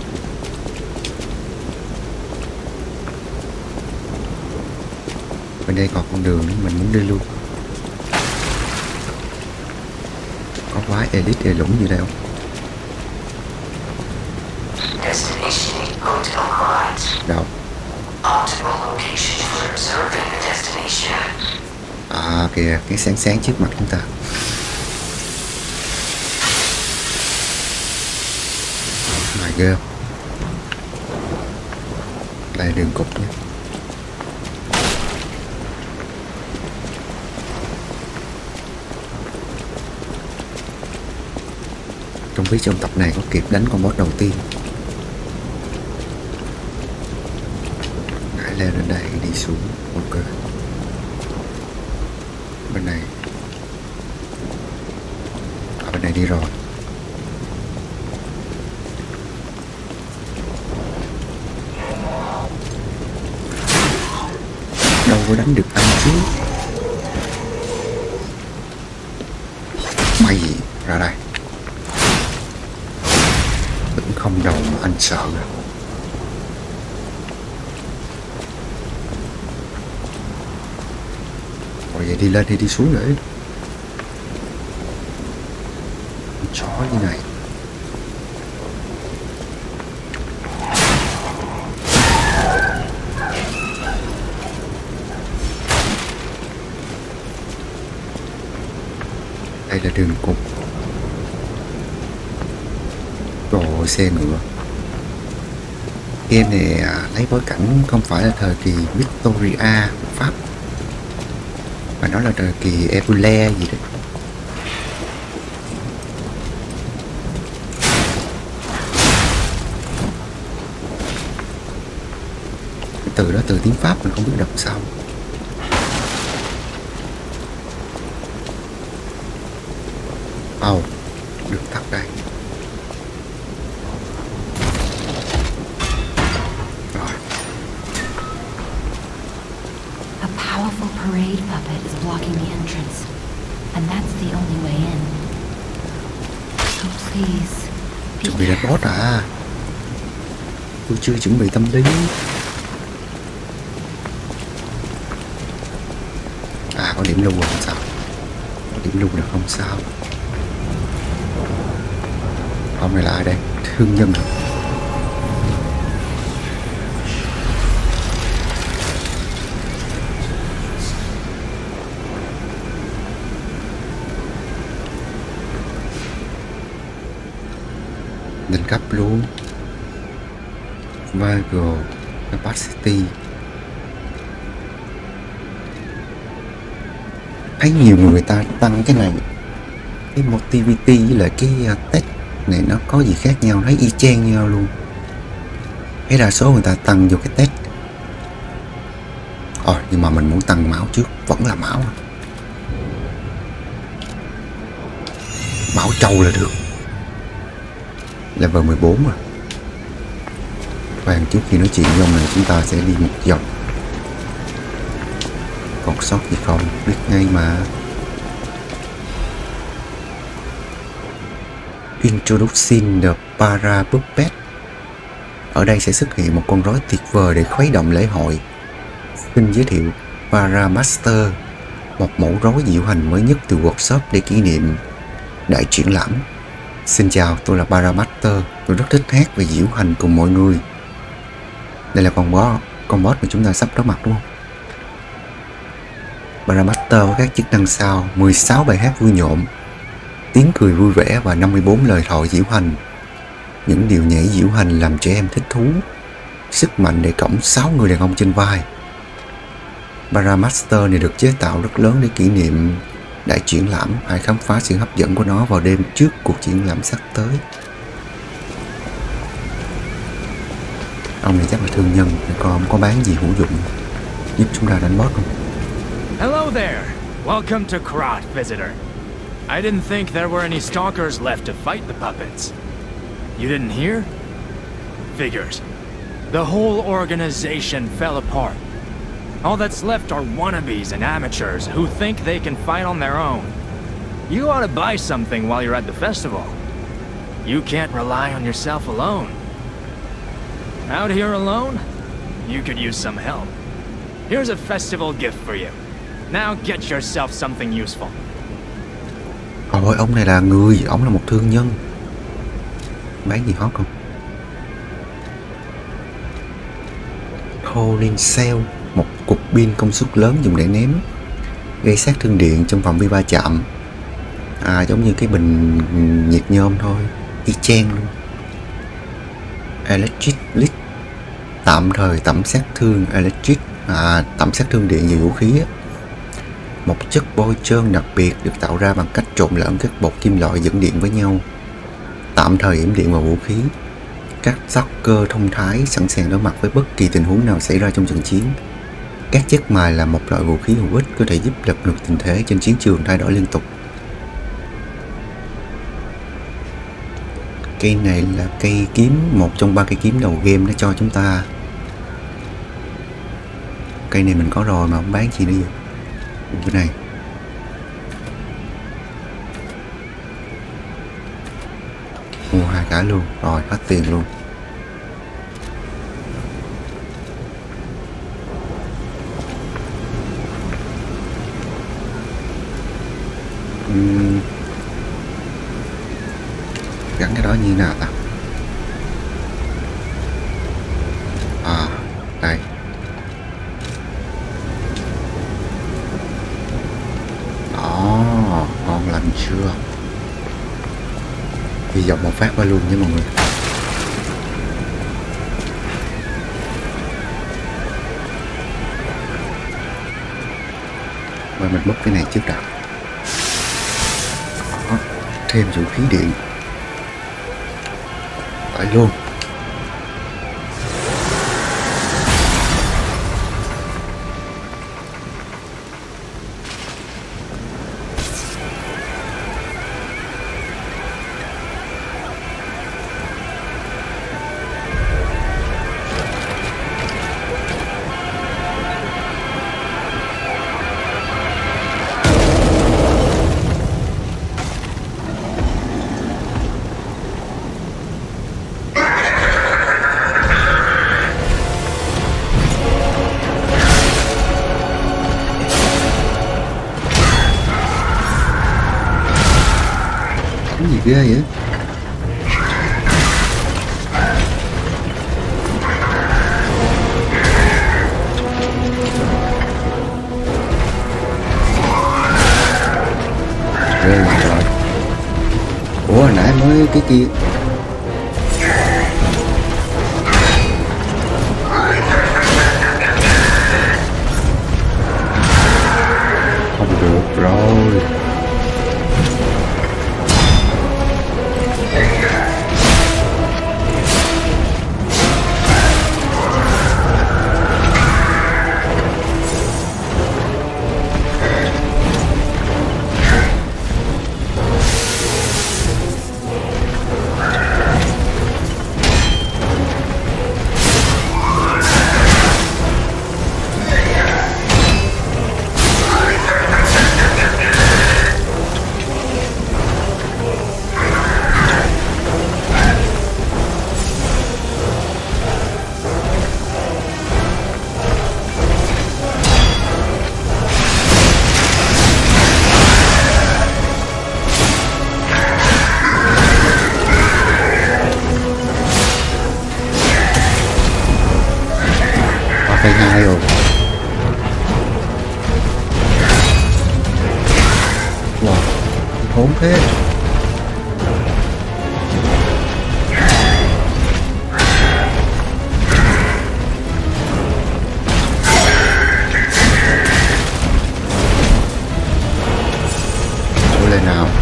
Bên đây còn con đường nữa, mình muốn đi luôn. Có quái elite lũng gì đây không? Đâu? À kìa, cái sáng sáng trước mặt chúng ta. Này ghê không? Đây là đường cục nhé. Không biết trong tập này có kịp đánh con boss đầu tiên. Hãy leo lên đây đi xuống. Ok. Bên này. Ở bên này đi rồi. Đâu có đánh được anh chứ. Mày ra đây. Vẫn không đầu mà anh sợ rồi. Rồi vậy đi lên hay đi xuống nữa? Chó như này. Đây là đường cục. Rồi xe ngựa. Game này lấy bối cảnh không phải là thời kỳ Victoria của Pháp, mà nó là thời kỳ Ebola gì đấy. Cái từ đó từ tiếng Pháp mình không biết đọc sao. Được tắt đây. Rồi. A powerful parade puppet is blocking the entrance. and that's the only way in. So please, be Chuẩn bị đánh boss à? Tôi chưa chuẩn bị tâm lý. À, có điểm lưu rồi không sao. Có điểm lưu là không sao. Ông này là ai đây? Thương nhân hả? Lên cấp luôn. Viral Capacity. Thấy nhiều người ta tăng cái này, cái Motivity với lại cái tech này nó có gì khác nhau, thấy y chang nhau luôn. Cái đa số người ta tăng vô cái tech. Nhưng mà mình muốn tăng máu trước, vẫn là máu. Máu trâu là được. Level 14 rồi. Khoan, trước khi nói chuyện với ông này chúng ta sẽ đi một vòng. Còn sót gì không? Biết ngay mà. Introducing the Para Puppet. Ở đây sẽ xuất hiện một con rối tuyệt vời để khuấy động lễ hội. Xin giới thiệu Para Master, một mẫu rối diệu hành mới nhất từ workshop để kỷ niệm đại triển lãm. Xin chào, tôi là Para Master. Tôi rất thích hát và diệu hành cùng mọi người. Đây là con boss mà chúng ta sắp đối mặt đúng không? Para Master có các chức năng sau: 16 bài hát vui nhộn, tiếng cười vui vẻ và 54 lời thoại diệu hành. Những điệu nhảy diệu hành làm trẻ em thích thú. Sức mạnh để cõng 6 người đàn ông trên vai. Para Master này được chế tạo rất lớn để kỷ niệm đại triển lãm. Hãy khám phá sự hấp dẫn của nó vào đêm trước cuộc triển lãm sắp tới. Ông này chắc là thương nhân, để coi ông có bán gì hữu dụng giúp chúng ta đánh boss không. Hello there. Welcome to Krat, visitor. I didn't think there were any stalkers left to fight the puppets. You didn't hear? Figures. The whole organization fell apart. All that's left are wannabes and amateurs who think they can fight on their own. You ought to buy something while you're at the festival. You can't rely on yourself alone. Out here alone? You could use some help. Here's a festival gift for you. Now get yourself something useful. Ôi, ông này là người, ông là một thương nhân. Bán gì hot không? Calling Cell, một cục pin công suất lớn dùng để ném, gây sát thương điện trong phạm vi va chạm. Giống như cái bình nhiệt nhôm thôi, y chang luôn. Electric Lead, tạm thời tẩm sát thương electric, tẩm sát thương điện về vũ khí á. Một chất bôi trơn đặc biệt được tạo ra bằng cách trộn lẫn các bột kim loại dẫn điện với nhau, tạm thời yểm điện vào vũ khí. Các stalker thông thái sẵn sàng đối mặt với bất kỳ tình huống nào xảy ra trong trận chiến. Các chất mài là một loại vũ khí hữu ích có thể giúp lật ngược tình thế trên chiến trường thay đổi liên tục. Cây này là cây kiếm, một trong 3 cây kiếm đầu game nó cho chúng ta. Cây này mình có rồi mà không bán gì nữa vậy. Cái này mua 2 cái luôn, rồi hết tiền luôn. Gắn cái đó như nào ta? Đây. Đó, ngon lành chưa? Hy vọng một phát qua luôn nha mọi người. Và mình bốc cái này trước đã. Đó, thêm vũ khí điện. Phải luôn. ghê vậy. Ghê rồi. Ủa hồi nãy mới cái kia. Không được rồi. Phải hai rồi. Wow, hỗn thế. Cố lên nào.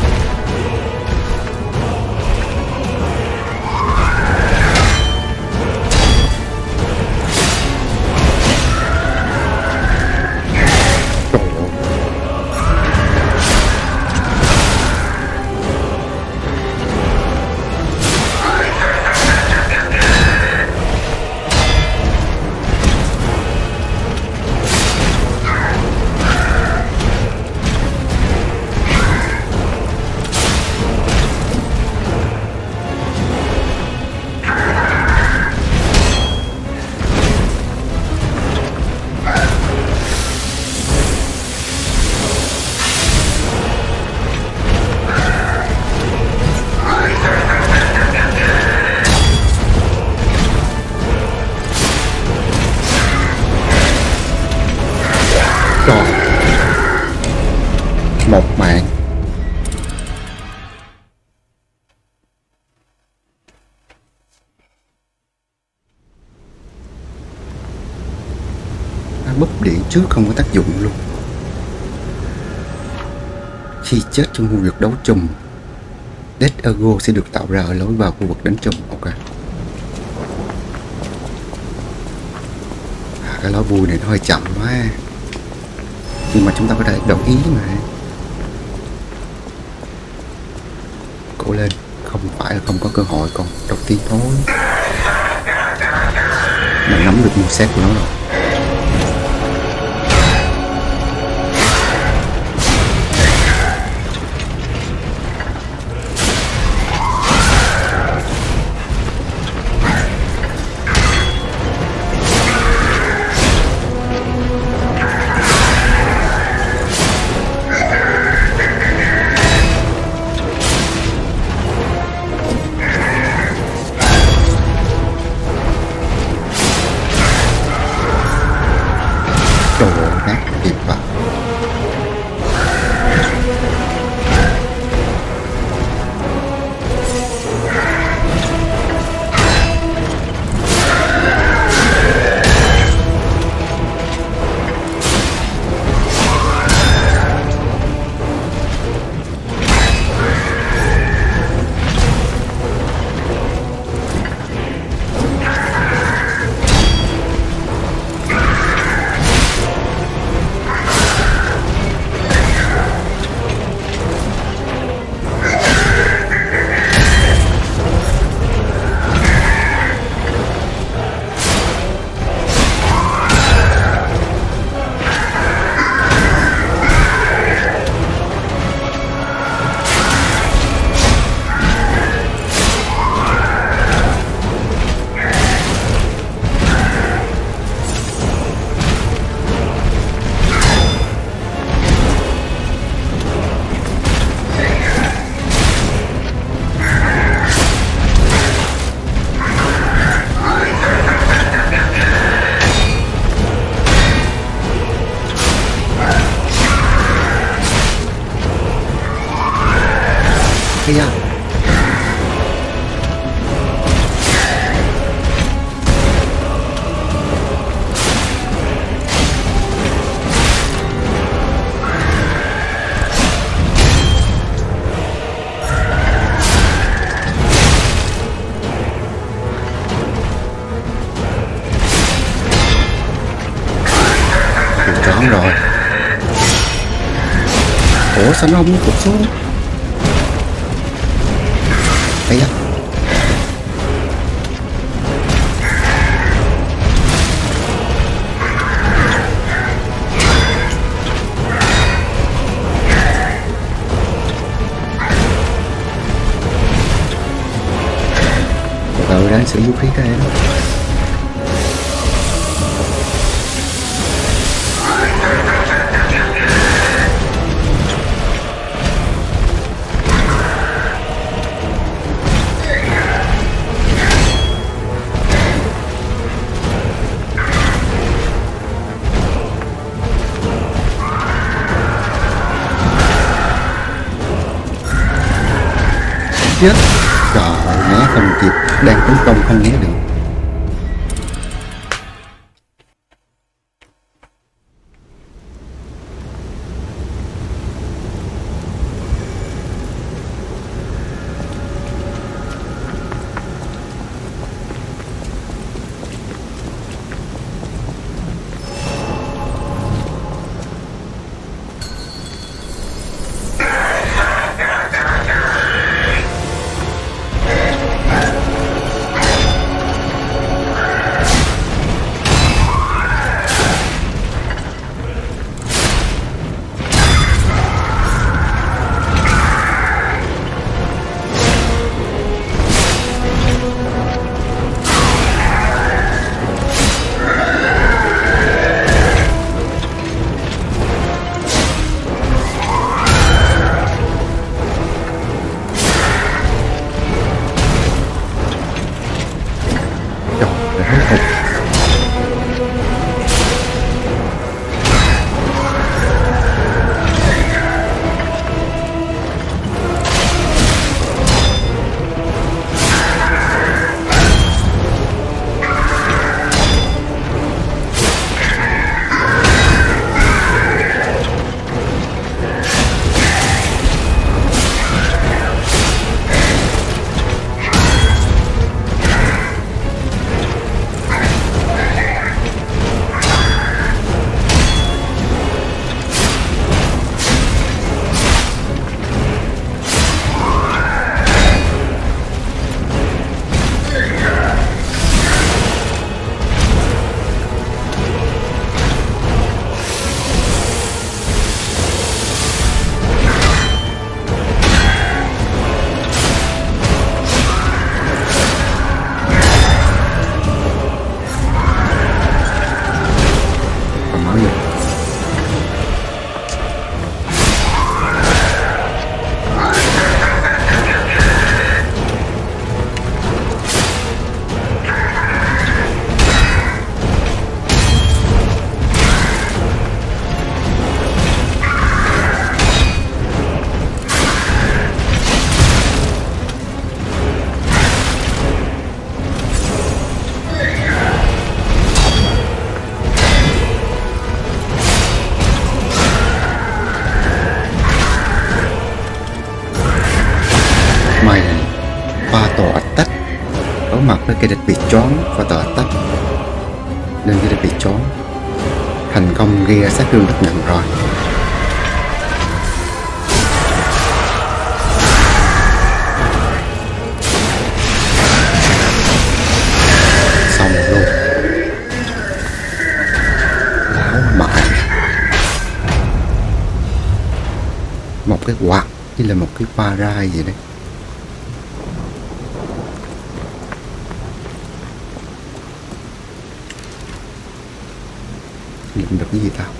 Rồi. Một mạng. Búp điện trước không có tác dụng luôn. Khi chết trong khu vực đấu chung, Death Ergo sẽ được tạo ra ở lối vào khu vực đánh chung. Ok. Cái lối vui này nó hơi chậm quá. Nhưng mà chúng ta có thể đồng ý mà. Cố lên. Không phải là không có cơ hội, còn đầu tiên thôi. Mình nắm được một set của nó rồi. Ủa sao nó không cục xuống? Ấy da. Từ đang sử vũ khí cái đó. Chết. Trời ơi, né không kịp, đang tấn công không né được. Mặt với cái địch bị choáng và tờ tách nên cái địch bị choáng, thành công gây ra sát thương rất nặng rồi. Xong luôn. Lão mại. Một cái quạt như là một cái para gì đấy. Nhận được cái gì tao?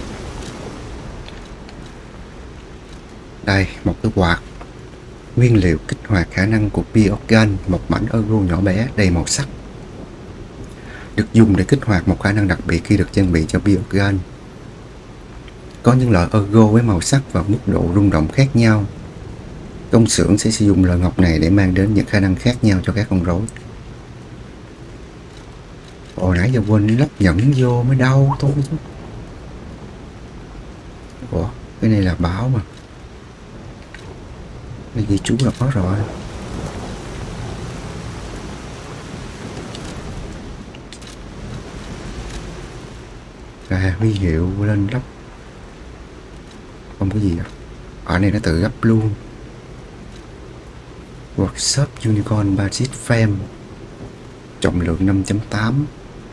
Đây, một cái quạt. Nguyên liệu kích hoạt khả năng của Biogun, một mảnh Ergo nhỏ bé đầy màu sắc. Được dùng để kích hoạt một khả năng đặc biệt khi được trang bị cho Biogun. Có những loại Ergo với màu sắc và mức độ rung động khác nhau. Công xưởng sẽ sử dụng loại ngọc này để mang đến những khả năng khác nhau cho các con rối. Hồi nãy giờ quên lắp nhẫn vô mới đau thôi chứ. Ủa, cái này là báo mà. Cái gì chú là có rồi. Huy hiệu lên lắp. Không có gì à? này nó tự gấp luôn. Workshop Unicorn Basit Frame, trọng lượng 5.8.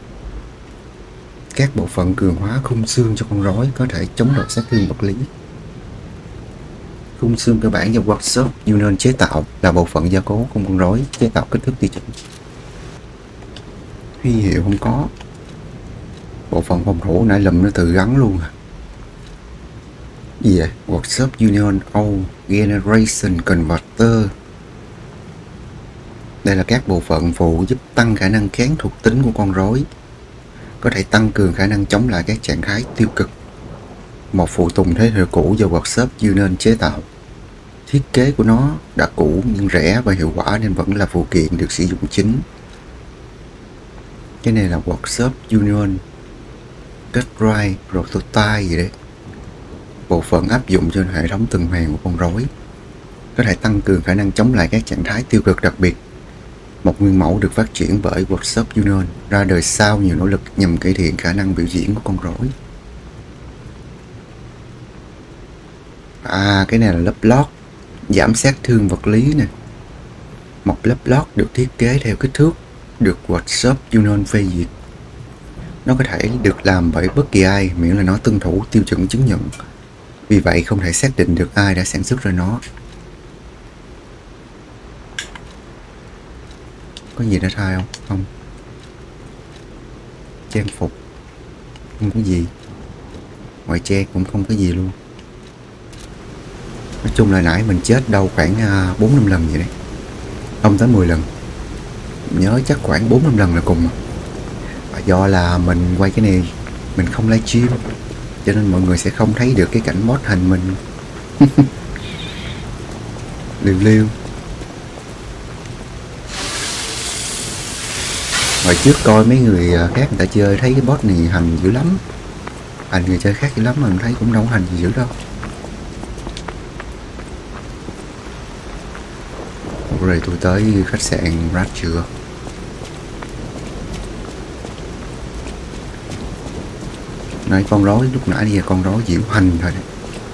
Các bộ phận cường hóa khung xương cho con rối có thể chống đòn sát thương vật lý. Khung xương cơ bản do Workshop Unicorn chế tạo là bộ phận gia cố của con rối chế tạo kích thước tiêu chuẩn. Huy hiệu không có. Bộ phận phòng thủ nãy lùm nó tự gắn luôn à. Gì vậy? Workshop Union O Generation Converter. Đây là các bộ phận phụ giúp tăng khả năng kháng thuộc tính của con rối, có thể tăng cường khả năng chống lại các trạng thái tiêu cực. Một phụ tùng thế hệ cũ do Workshop Union chế tạo. Thiết kế của nó đã cũ nhưng rẻ và hiệu quả nên vẫn là phụ kiện được sử dụng chính. Cái này là Workshop Union Cutright Prototype gì đấy. Bộ phận áp dụng trên hệ thống tuần hoàn của con rối, có thể tăng cường khả năng chống lại các trạng thái tiêu cực đặc biệt. Một nguyên mẫu được phát triển bởi Workshop Union ra đời sau nhiều nỗ lực nhằm cải thiện khả năng biểu diễn của con rối. À, cái này là lớp lót giảm sát thương vật lý nè. Một lớp lót được thiết kế theo kích thước được Workshop Union phê duyệt. Nó có thể được làm bởi bất kỳ ai miễn là nó tuân thủ tiêu chuẩn chứng nhận. Vì vậy không thể xác định được ai đã sản xuất ra nó. Có gì đã thay không? Không. Trang phục không có gì. Ngoài trang cũng không có gì luôn. Nói chung là nãy mình chết đâu khoảng 4-5 lần vậy đấy. Không tới 10 lần. Nhớ chắc khoảng 4-5 lần là cùng. Và do là mình quay cái này mình không livestream, cho nên mọi người sẽ không thấy được cái cảnh boss hình mình. Liêu liêu. Hồi trước coi mấy người khác người ta chơi thấy cái boss này hành dữ lắm. Hành người chơi khác dữ lắm mà mình thấy cũng đâu có hành gì dữ đâu. Rồi tôi tới khách sạn Rat chưa? Nãy con rối lúc nãy giờ con rối diễu hành thôi đấy.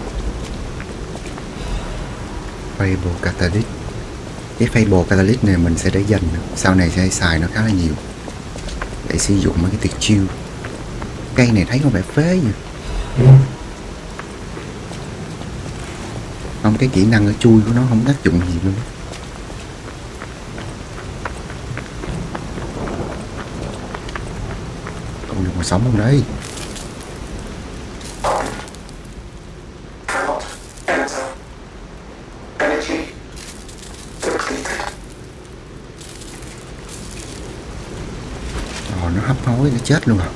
Fable Catalyst. Cái Fable Catalyst này mình sẽ để dành, sau này sẽ xài nó khá là nhiều để sử dụng mấy cái tuyệt chiêu. Cây này thấy có vẻ phế nhỉ. Không, cái kỹ năng ở chui của nó không tác dụng gì luôn. Còn được mà sống không đấy? Nó hấp hối nó chết luôn à.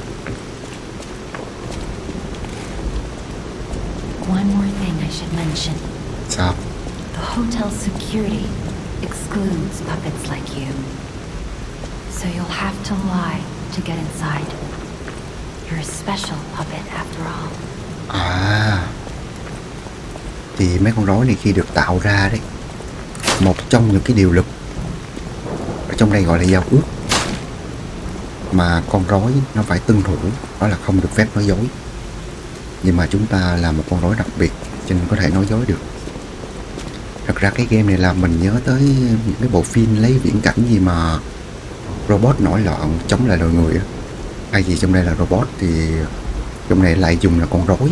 One more thing I should mention. Sao? The hotel security excludes puppets like you. So you'll have to lie to get inside. You're a special puppet after all. À, thì mấy con rối này khi được tạo ra đấy, một trong những cái điều luật ở trong đây gọi là giao ước mà con rối nó phải tuân thủ, đó là không được phép nói dối. Nhưng mà chúng ta là một con rối đặc biệt cho nên có thể nói dối được. Thật ra cái game này làm mình nhớ tới những cái bộ phim lấy viễn cảnh gì mà robot nổi loạn chống lại loài người á. Hay gì trong đây là robot thì trong này lại dùng là con rối.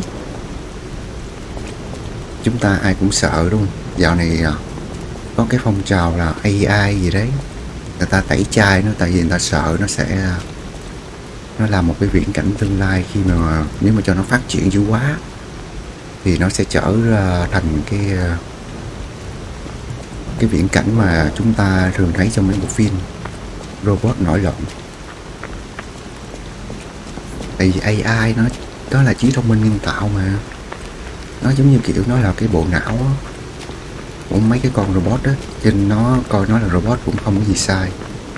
Chúng ta ai cũng sợ đúng không? Dạo này có cái phong trào là AI gì đấy, người ta tẩy chay nó tại vì người ta sợ nó làm một cái viễn cảnh tương lai khi mà nếu mà cho nó phát triển dữ quá thì nó sẽ trở ra thành cái viễn cảnh mà chúng ta thường thấy trong mấy bộ phim robot nổi loạn. Tại vì AI nó đó là trí thông minh nhân tạo mà, nó giống như kiểu nó là cái bộ não đó của mấy cái con robot đó, cho nên nó coi nó là robot cũng không có gì sai.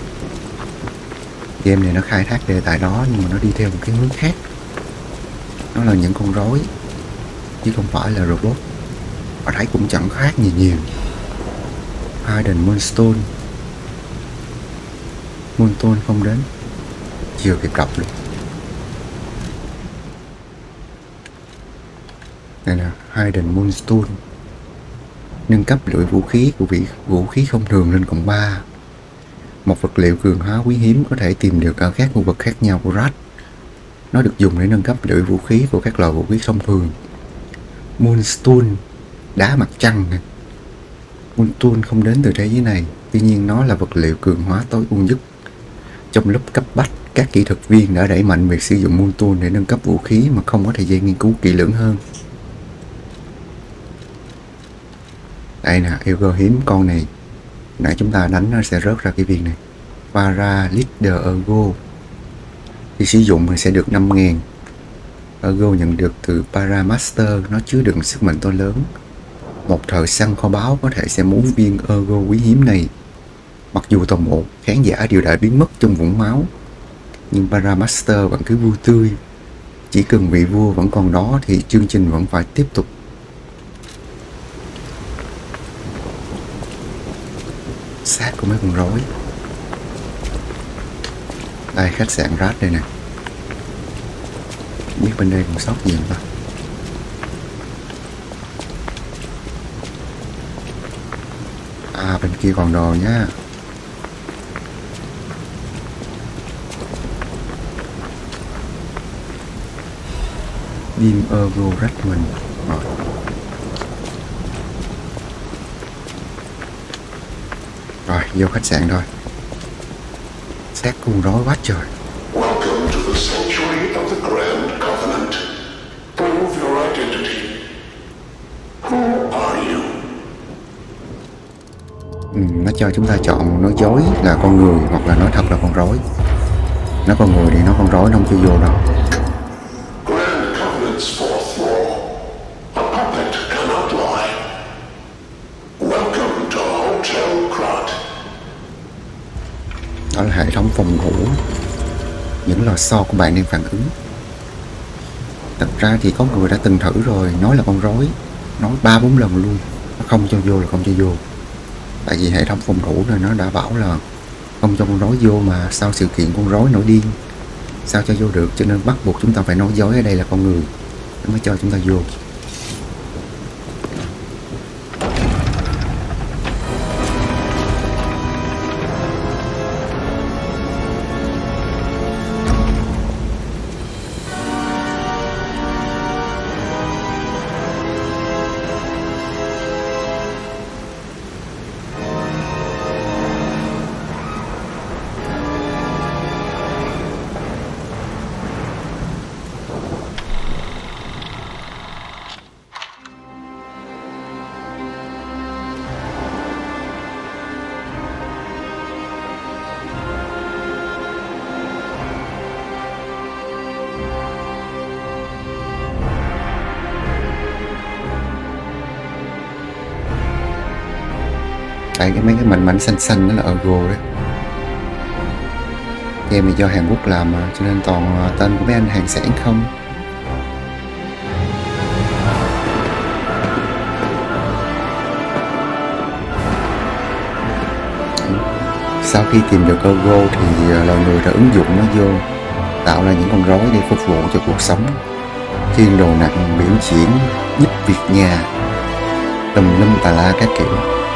Game này nó khai thác đề tài đó nhưng mà nó đi theo một cái hướng khác. Nó là những con rối chứ không phải là robot. Và thấy cũng chẳng khác gì nhiều. Hidden Moonstone. Moonstone không đến, chưa kịp đọc luôn. Đây nè, Hidden Moonstone. Nâng cấp lưỡi vũ khí của vũ khí không thường lên cộng 3. Một vật liệu cường hóa quý hiếm có thể tìm được ở các khu vực khác nhau của Wrath. Nó được dùng để nâng cấp lưỡi vũ khí của các loại vũ khí thông thường. Moonstone, đá mặt trăng. Moonstone không đến từ thế giới này, tuy nhiên nó là vật liệu cường hóa tối ưu nhất. Trong lúc cấp bách, các kỹ thuật viên đã đẩy mạnh việc sử dụng Moonstone để nâng cấp vũ khí mà không có thời gian nghiên cứu kỹ lưỡng hơn. Đây nè, Eagle hiếm con này. Nãy chúng ta đánh nó sẽ rớt ra cái viên này. Para Leader Ergo. Khi sử dụng mình sẽ được 5.000. Ergo nhận được từ Paramaster, nó chứa đựng sức mạnh to lớn. Một thợ săn kho báu có thể sẽ muốn viên Ergo quý hiếm này. Mặc dù toàn bộ khán giả đều đã biến mất trong vũng máu, nhưng Paramaster vẫn cứ vui tươi. Chỉ cần vị vua vẫn còn đó thì chương trình vẫn phải tiếp tục. Xác của mấy con rối. Đây, khách sạn Wrath đây nè. Không biết bên đây còn sót gì không ta? À, bên kia còn đồ nhá. Beam Ergo Redmond. Rồi, vô khách sạn thôi. Xác con rối quá trời. Welcome to the sanctuary of the Grand Covenant. Prove your identity. Who are you? Nó cho chúng ta chọn nói dối là con người hoặc là nói thật là con rối. Nói con người thì nó con rối nó không cho vô đâu. Grand Covenant's fourth law. A puppet cannot lie. Welcome to Hotel Krat. Đó là hệ thống phòng ngủ. Những lò xo của bạn đang phản ứng. Thật ra thì có người đã từng thử rồi, nói là con rối, nói 3-4 lần luôn, nó không cho vô là không cho vô. Tại vì hệ thống phòng thủ rồi nó đã bảo là không cho con rối vô, mà sau sự kiện con rối nổi điên sao cho vô được, cho nên bắt buộc chúng ta phải nói dối ở đây là con người nó mới cho chúng ta vô. Tại mấy cái mảnh xanh xanh đó là Ergo đấy. Game này do Hàn Quốc làm mà, cho nên toàn tên của mấy anh hàng sản không. Sau khi tìm được Ergo thì loài người đã ứng dụng nó vô tạo ra những con rối để phục vụ cho cuộc sống. Thiên đồ nặng, biểu diễn, giúp việc nhà, tùm lum tà la các kiểu.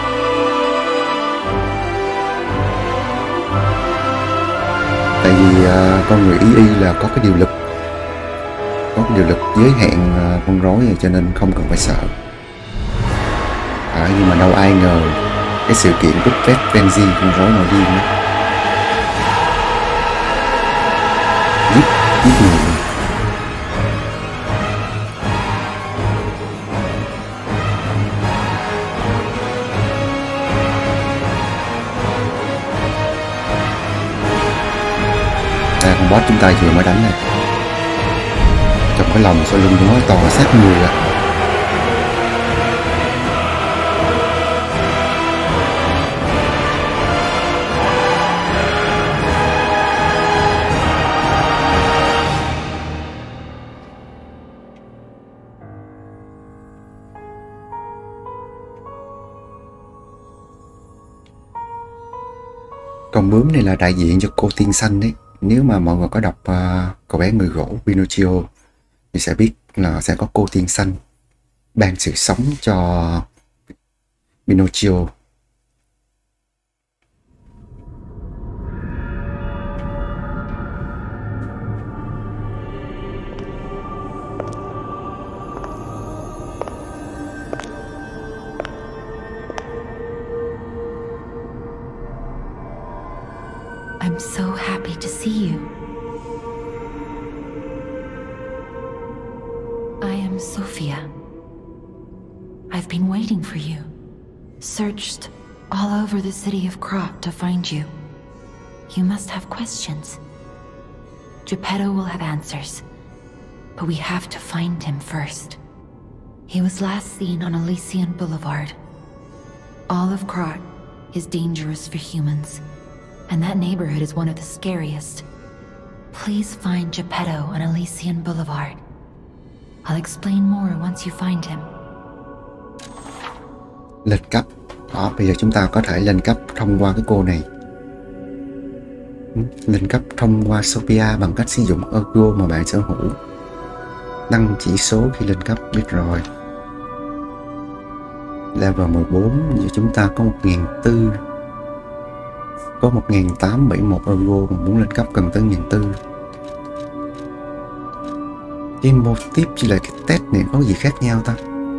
Tại vì con người ý là có cái điều lực giới hạn con rối này, cho nên không cần phải sợ. Nhưng mà đâu ai ngờ cái sự kiện cúp Red Frenzy con rối nổi điên đó giết người. Con boss chúng ta vừa mới đánh này, trong cái lòng sau lưng của nó toàn là xác người à. Con bướm này là đại diện cho cô tiên xanh đấy. Nếu mà mọi người có đọc Cậu bé người gỗ Pinocchio thì sẽ biết là sẽ có cô tiên xanh ban sự sống cho Pinocchio. I'm so happy to see you. I am Sophia. I've been waiting for you. Searched all over the city of Krat to find you. You must have questions. Geppetto will have answers, but we have to find him first. He was last seen on Elysian Boulevard. All of Krat is dangerous for humans, and that neighborhood is one of the scariest. Please find Geppetto on Elysian Boulevard. I'll explain more once you find him. Lên cấp. Đó, bây giờ chúng ta có thể lên cấp thông qua cái cô này. Lên cấp thông qua Sophia bằng cách sử dụng Ergo mà bạn sở hữu. Tăng chỉ số khi lên cấp, biết rồi. Level 14, giờ chúng ta có 1.400. Có 1.871 Ergo, mà muốn lên cấp cần tới 1.400. Cái mô tiếp chỉ là cái test này có gì khác nhau ta?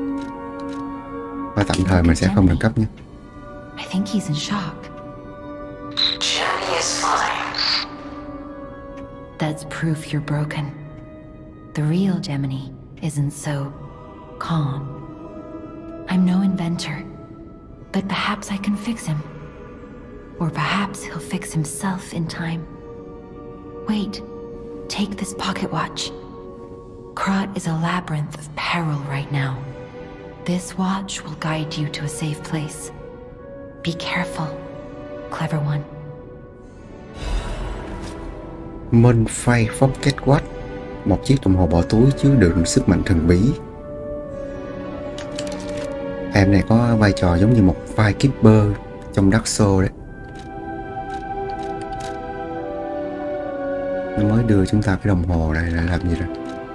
Và tạm thời mình sẽ không nâng cấp nhé. I think he's in shock. Jenny is fine. That's proof you're broken. The real Gemini isn't so calm. I'm no inventor, but perhaps I can fix him. Or perhaps he'll fix himself in time. Wait, take this pocket watch. Krat is a labyrinth of peril right now. This watch will guide you to a safe place. Be careful, clever one. Monfay Pocket Watch, một chiếc đồng hồ bỏ túi chứa đựng sức mạnh thần bí. Em này có vai trò giống như một Firekeeper trong Dark Souls đấy. Nó mới đưa chúng ta cái đồng hồ này là làm gì rồi?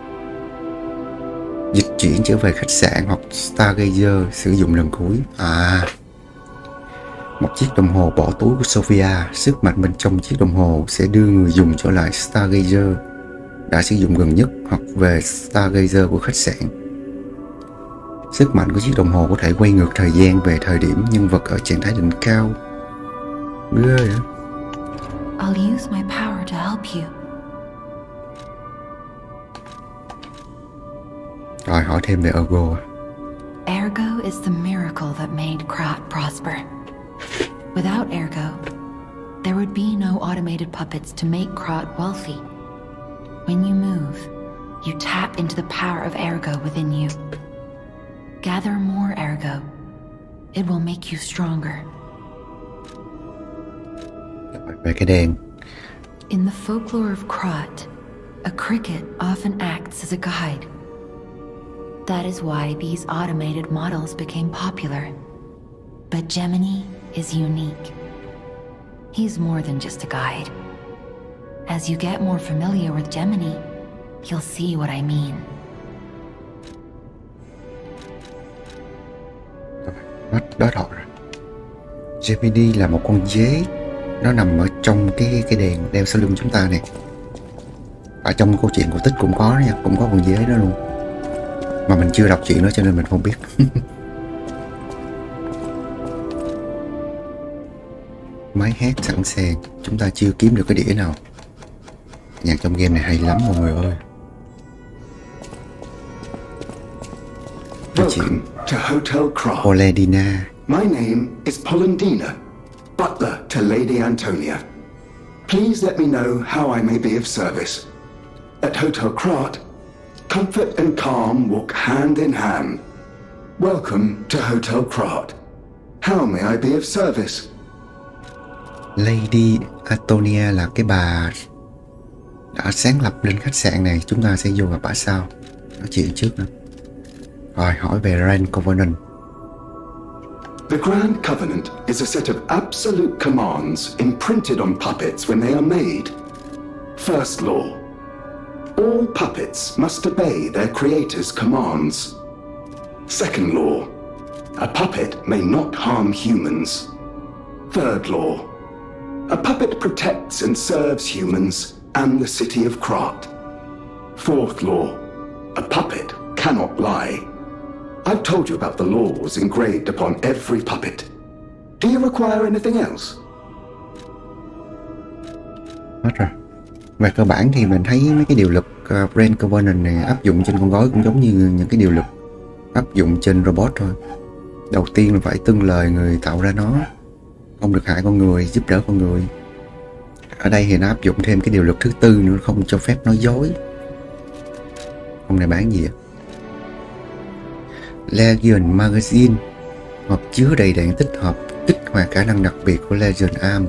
Dịch chuyển trở về khách sạn hoặc Stargazer sử dụng lần cuối. Một chiếc đồng hồ bỏ túi của Sophia. Sức mạnh bên trong chiếc đồng hồ sẽ đưa người dùng trở lại Stargazer đã sử dụng gần nhất hoặc về Stargazer của khách sạn. Sức mạnh của chiếc đồng hồ có thể quay ngược thời gian về thời điểm nhân vật ở trạng thái đỉnh cao. Ghê vậy? I'll use my power to help you. Rồi hỏi thêm về Ergo. Ergo is the miracle that made Krat prosper. Without Ergo, there would be no automated puppets to make Krat wealthy. When you move, you tap into the power of Ergo within you. Gather more Ergo. It will make you stronger. Về cái đèn. In the folklore of Krat, a cricket often acts as a guide. That is why these automated models became popular. But Gemini is unique. He's more than just a guide. As you get more familiar with Gemini, you'll see what I mean. Đó thôi rồi. Gemini là một con dế. Nó nằm ở trong cái đèn đeo sau lưng chúng ta này. Ở trong câu chuyện cổ tích cũng có nha, cũng có con dế đó luôn. Mà mình chưa đọc chuyện đó cho nên mình không biết. Máy hát sẵn sàng. Chúng ta chưa kiếm được cái đĩa nào. Nhạc trong game này hay lắm mọi người ơi. Cái chuyện To Hotel Krat. Polendina. My name is Polendina, butler to Lady Antonia. Please let me know how I may be of service. At Hotel Krat, comfort and calm walk hand in hand. Welcome to Hotel Krat. How may I be of service? Lady Antonia là cái bà đã sáng lập lên khách sạn này. Chúng ta sẽ vô gặp bà sau. Nói chuyện trước nữa. Rồi hỏi về Grand Covenant. The Grand Covenant is a set of absolute commands imprinted on puppets when they are made. First law. All puppets must obey their creator's commands. Second law. A puppet may not harm humans. Third law. A puppet protects and serves humans and the city of Krat. Fourth law. A puppet cannot lie. I've told you about the laws engraved upon every puppet. Do you require anything else? Hết rồi. Về cơ bản thì mình thấy mấy cái điều luật Brain Covenant này áp dụng trên con gói cũng giống như những cái điều luật áp dụng trên robot thôi. Đầu tiên là phải tuân lời người tạo ra nó, không được hại con người, giúp đỡ con người. Ở đây thì nó áp dụng thêm cái điều luật thứ tư nữa, không cho phép nói dối. Ông này bán gì ạ? Legion Magazine, hộp chứa đầy đạn tích hợp kích hoạt khả năng đặc biệt của Legion Arm.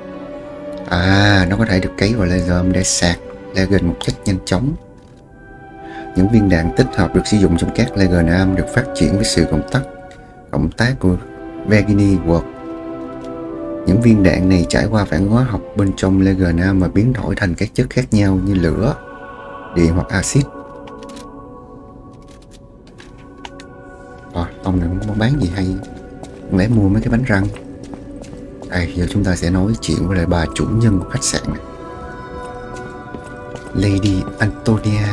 Nó có thể được cấy vào laser arm để sạc Legion một cách nhanh chóng. Những viên đạn tích hợp được sử dụng trong các Legion Arm được phát triển với sự cộng tác của Vergini World. Những viên đạn này trải qua phản ứng hóa học bên trong Legion Arm và biến đổi thành các chất khác nhau như lửa, điện hoặc axit. Ông này muốn bán gì hay? Không lẽ mua mấy cái bánh răng? Đây, giờ chúng ta sẽ nói chuyện với lại bà chủ nhân của khách sạn này, Lady Antonia.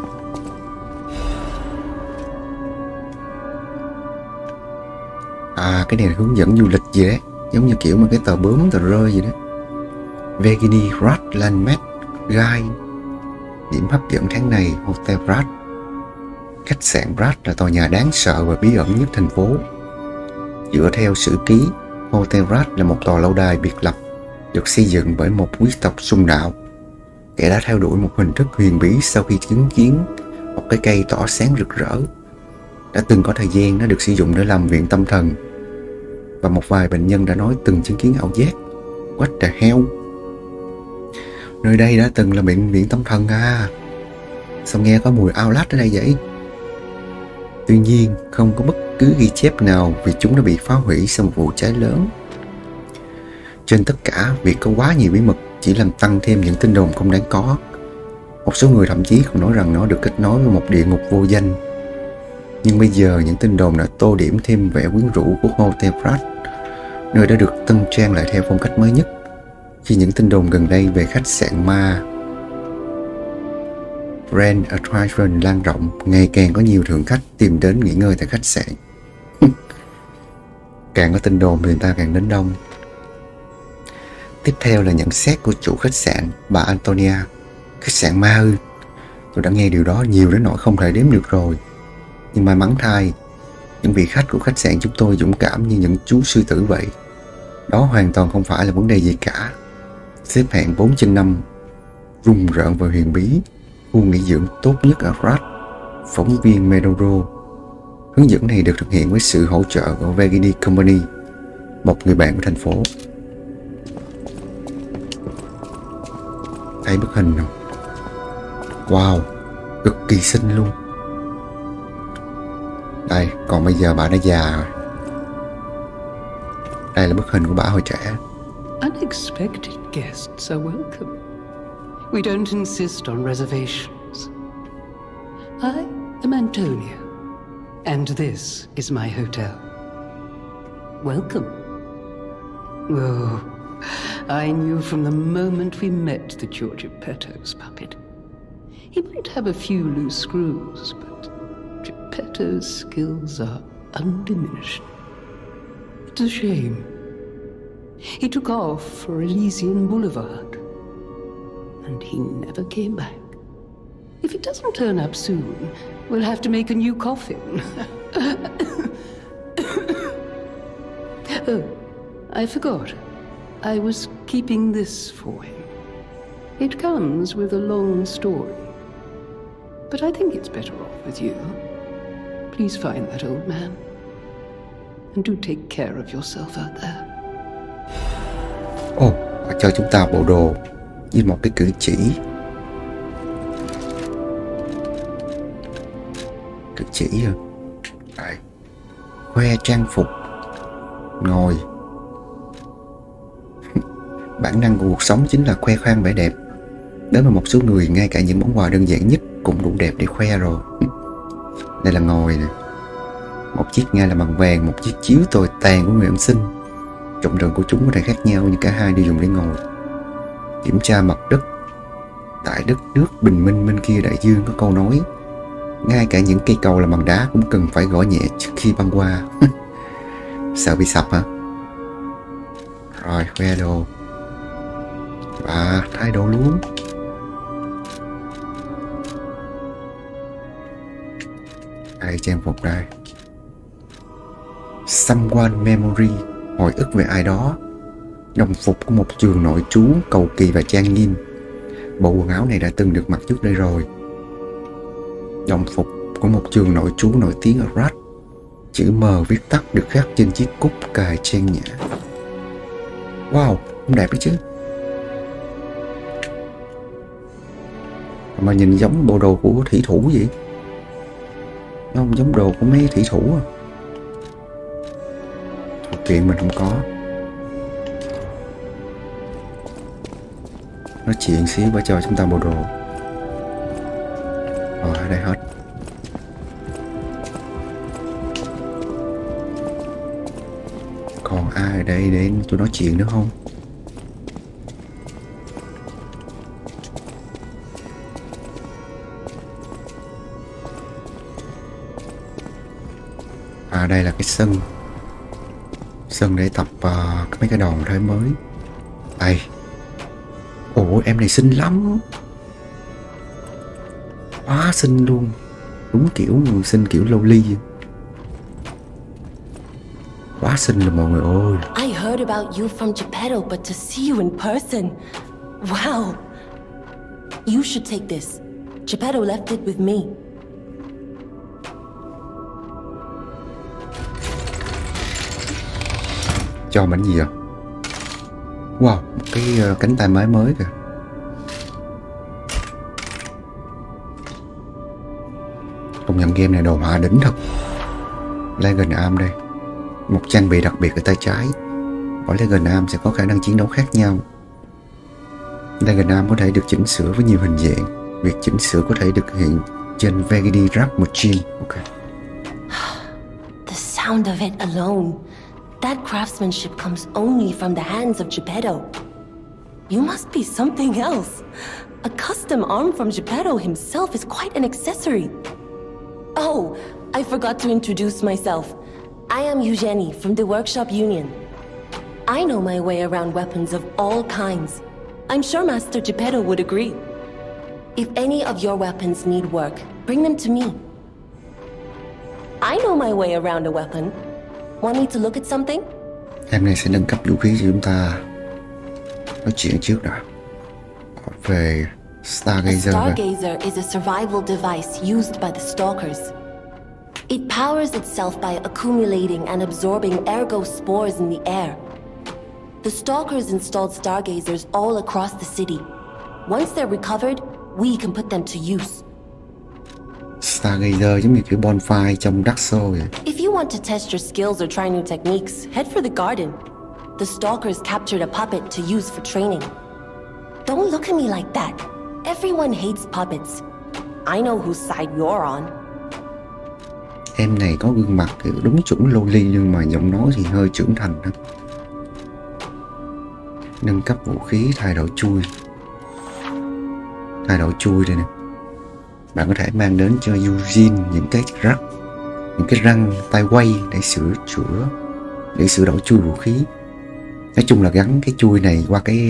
Cái này là hướng dẫn du lịch gì đấy, giống như kiểu mà cái tờ bướm tờ rơi gì đó. Vergini Rat Landmark Guide. Điểm hấp dẫn tháng này, Hotel Rat. Khách sạn Rat là tòa nhà đáng sợ và bí ẩn nhất thành phố. Dựa theo sử ký, Hotel Rat là một tòa lâu đài biệt lập, được xây dựng bởi một quý tộc xung đạo, kẻ đã theo đuổi một hình thức huyền bí sau khi chứng kiến một cái cây tỏa sáng rực rỡ. Đã từng có thời gian nó được sử dụng để làm viện tâm thần, và một vài bệnh nhân đã nói từng chứng kiến ảo giác. What the hell? Nơi đây đã từng là bệnh viện tâm thần à? Sao nghe có mùi ao lát ở đây vậy? Tuy nhiên, không có bất cứ ghi chép nào vì chúng đã bị phá hủy sau một vụ cháy lớn. Trên tất cả, việc có quá nhiều bí mật chỉ làm tăng thêm những tin đồn không đáng có. Một số người thậm chí còn nói rằng nó được kết nối với một địa ngục vô danh. Nhưng bây giờ những tin đồn đã tô điểm thêm vẻ quyến rũ của Hotel Rat, nơi đã được tân trang lại theo phong cách mới nhất, khi những tin đồn gần đây về khách sạn ma Grand Attraction lan rộng, ngày càng có nhiều thượng khách tìm đến nghỉ ngơi tại khách sạn. Càng có tin đồn thì người ta càng đến đông. Tiếp theo là nhận xét của chủ khách sạn, bà Antonia. Khách sạn ma ư? Tôi đã nghe điều đó nhiều đến nỗi không thể đếm được rồi. Nhưng may mắn thay, những vị khách của khách sạn chúng tôi dũng cảm như những chú sư tử vậy. Đó hoàn toàn không phải là vấn đề gì cả. Xếp hạng 4/5, rùng rợn và huyền bí, khu nghỉ dưỡng tốt nhất ở Rat. Phóng viên Medoro. Hướng dẫn này được thực hiện với sự hỗ trợ của Vergini Company, một người bạn của thành phố. Thấy bức hình không? Wow, cực kỳ xinh luôn. Đây, còn bây giờ bà đã già rồi. Đây là bức hình của bà hồi trẻ. Unexpected guests are welcome. We don't insist on reservations. I am Antonia, and this is my hotel. Welcome. Oh, I knew from the moment we met the Georgipetto's puppet. He might have a few loose screws, but Geppetto's skills are undiminished. It's a shame. He took off for Elysian Boulevard, and he never came back. If it doesn't turn up soon, we'll have to make a new coffin. Oh, I forgot. I was keeping this for him. It comes with a long story, but I think it's better off with you. Please find that old man, and do take care of yourself out there. Họ cho chúng ta bộ đồ với một cái cử chỉ. Cử chỉ rồi. Đấy. Khoe trang phục. Ngồi. Bản năng của cuộc sống chính là khoe khoang vẻ đẹp. Đến mà một số người ngay cả những món quà đơn giản nhất cũng đủ đẹp để khoe rồi. Đây là ngồi nè. Một chiếc ngai là bằng vàng, một chiếc chiếu tồi tàn của người ăn xin. Trọng lượng của chúng có thể khác nhau nhưng cả hai đều dùng để ngồi. Kiểm tra mặt đất. Tại đất nước bình minh bên kia đại dương có câu nói, ngay cả những cây cầu làm bằng đá cũng cần phải gõ nhẹ trước khi băng qua. Sợ bị sập hả? Rồi, khoe đồ. Và thay đồ luôn. Đây, trang phục đây. Someone memory, hồi ức về ai đó. Đồng phục của một trường nội trú cầu kỳ và trang nghiêm. Bộ quần áo này đã từng được mặc trước đây rồi. Đồng phục của một trường nội trú nổi tiếng ở Rat. Chữ M viết tắt được khắc trên chiếc cúc cài trang nhã. Wow, cũng đẹp đấy chứ. Mà nhìn giống bộ đồ của thủy thủ vậy. Không giống đồ của mấy thủy thủ à. Thuộc kiện mình không có. Nói chuyện xíu và cho chúng ta bộ đồ. Rồi ở đây hết. Còn ai ở đây để tôi nói chuyện nữa không? À đây là cái sân. Sân để tập mấy cái đòn thế mới. Đây. Ủa em này xinh lắm. Quá xinh luôn. Đúng kiểu người xinh kiểu loli. Quá xinh là mọi người ơi. I heard about you from Geppetto, but to see you in person. Wow. You should take this. Geppetto left it with me. Cho mình gì vậy? Wow, một cái cánh tay mới kìa. Công nhận game này đồ họa đỉnh thật. Legion Arm đây. Một trang bị đặc biệt ở tay trái. Mỗi Legion Arm sẽ có khả năng chiến đấu khác nhau. Legion Arm có thể được chỉnh sửa với nhiều hình dạng. Việc chỉnh sửa có thể thực hiện trên Vegedi Rap Machine. Okay. The sound of it alone. That craftsmanship comes only from the hands of Geppetto. You must be something else. A custom arm from Geppetto himself is quite an accessory. Oh, I forgot to introduce myself. I am Eugenie from the Workshop Union. I know my way around weapons of all kinds. I'm sure Master Geppetto would agree. If any of your weapons need work, bring them to me. I know my way around a weapon. Want me to look at something? Em này sẽ nâng cấp vũ khí cho chúng ta. Nói chuyện trước đã. Về Stargazer. A Stargazer is a survival device used by the Stalkers. It powers itself by accumulating and absorbing ergo spores in the air. The Stalkers installed Stargazers all across the city. Once they're recovered, we can put them to use. Stargazer giống như kiểu bonfire trong Dark Souls vậy. If you want to test your skills or try new techniques, head for the garden. The Stalkers captured a puppet to use for training. Don't look at me like that. Everyone hates puppets. I know whose side you're on. Em này có gương mặt thì đúng chuẩn loli nhưng mà giọng nói thì hơi trưởng thành đó. Nâng cấp vũ khí, thay đổi chui. Thay đổi chui đây nè. Bạn có thể mang đến cho Eugene những cái răng tay quay để sửa đổi chui vũ khí. Nói chung là gắn cái chui này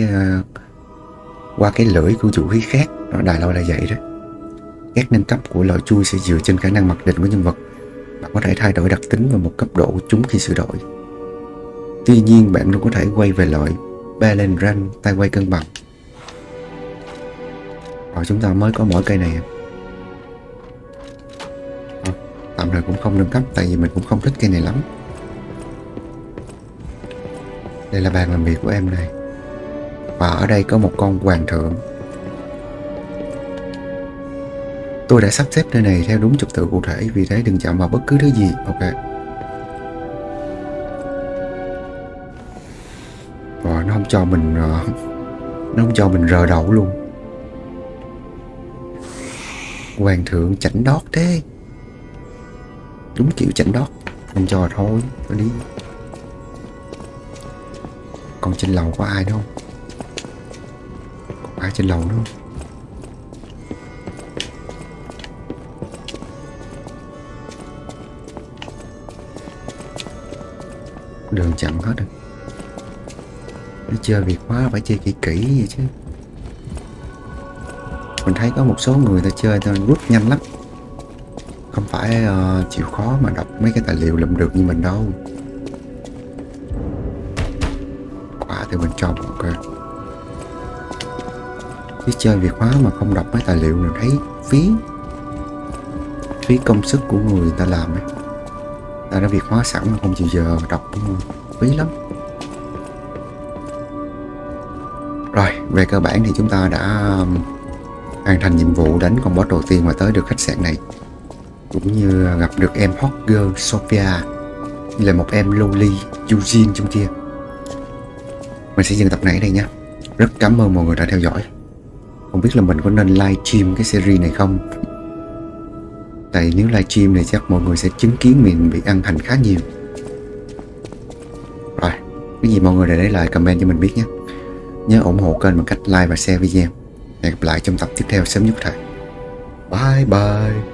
qua cái lưỡi của vũ khí khác. Nó đại loại là vậy đó. Các nâng cấp của loại chui sẽ dựa trên khả năng mặc định của nhân vật. Bạn có thể thay đổi đặc tính và một cấp độ của chúng khi sửa đổi. Tuy nhiên bạn luôn có thể quay về loại balance run, tay quay cân bằng. Rồi chúng ta mới có mỗi cây này. Tạm thời cũng không nâng cấp tại vì mình cũng không thích cây này lắm. Đây là bàn làm việc của em này. Và ở đây có một con hoàng thượng. Tôi đã sắp xếp nơi này theo đúng trật tự cụ thể, vì thế đừng chạm vào bất cứ thứ gì. Ok. Rồi nó không cho mình rờ đậu luôn. Hoàng thượng chảnh đót thế. Đúng kiểu chảnh đót. Không cho thôi, tôi đi. Còn trên lầu có ai nữa không? Còn ai trên lầu nữa không? Đường chặn hết rồi. Đi chơi Việt hóa phải chơi kỹ kỹ vậy chứ. Mình thấy có một số người ta chơi ta rút nhanh lắm. Không phải chịu khó mà đọc mấy cái tài liệu lụm được như mình đâu. Quả từ bên trong ok. Chứ chơi Việt hóa mà không đọc mấy tài liệu mình thấy phí công sức của người ta làm ấy. Ta đã Việt hóa sẵn mà không chịu giờ đọc phí lắm. Rồi, về cơ bản thì chúng ta đã hoàn thành nhiệm vụ đánh con boss đầu tiên và tới được khách sạn này. Cũng như gặp được em hot girl Sophia, như là một em loli Eugene trong kia. Mình sẽ dừng tập này ở đây nha. Rất cảm ơn mọi người đã theo dõi. Không biết là mình có nên live stream cái series này không? Tại nếu live stream này chắc mọi người sẽ chứng kiến mình bị ăn hành khá nhiều. Rồi, cái gì mọi người để lại comment cho mình biết nhé. Nhớ ủng hộ kênh bằng cách like và share video. Hẹn gặp lại trong tập tiếp theo sớm nhất thầy. Bye bye.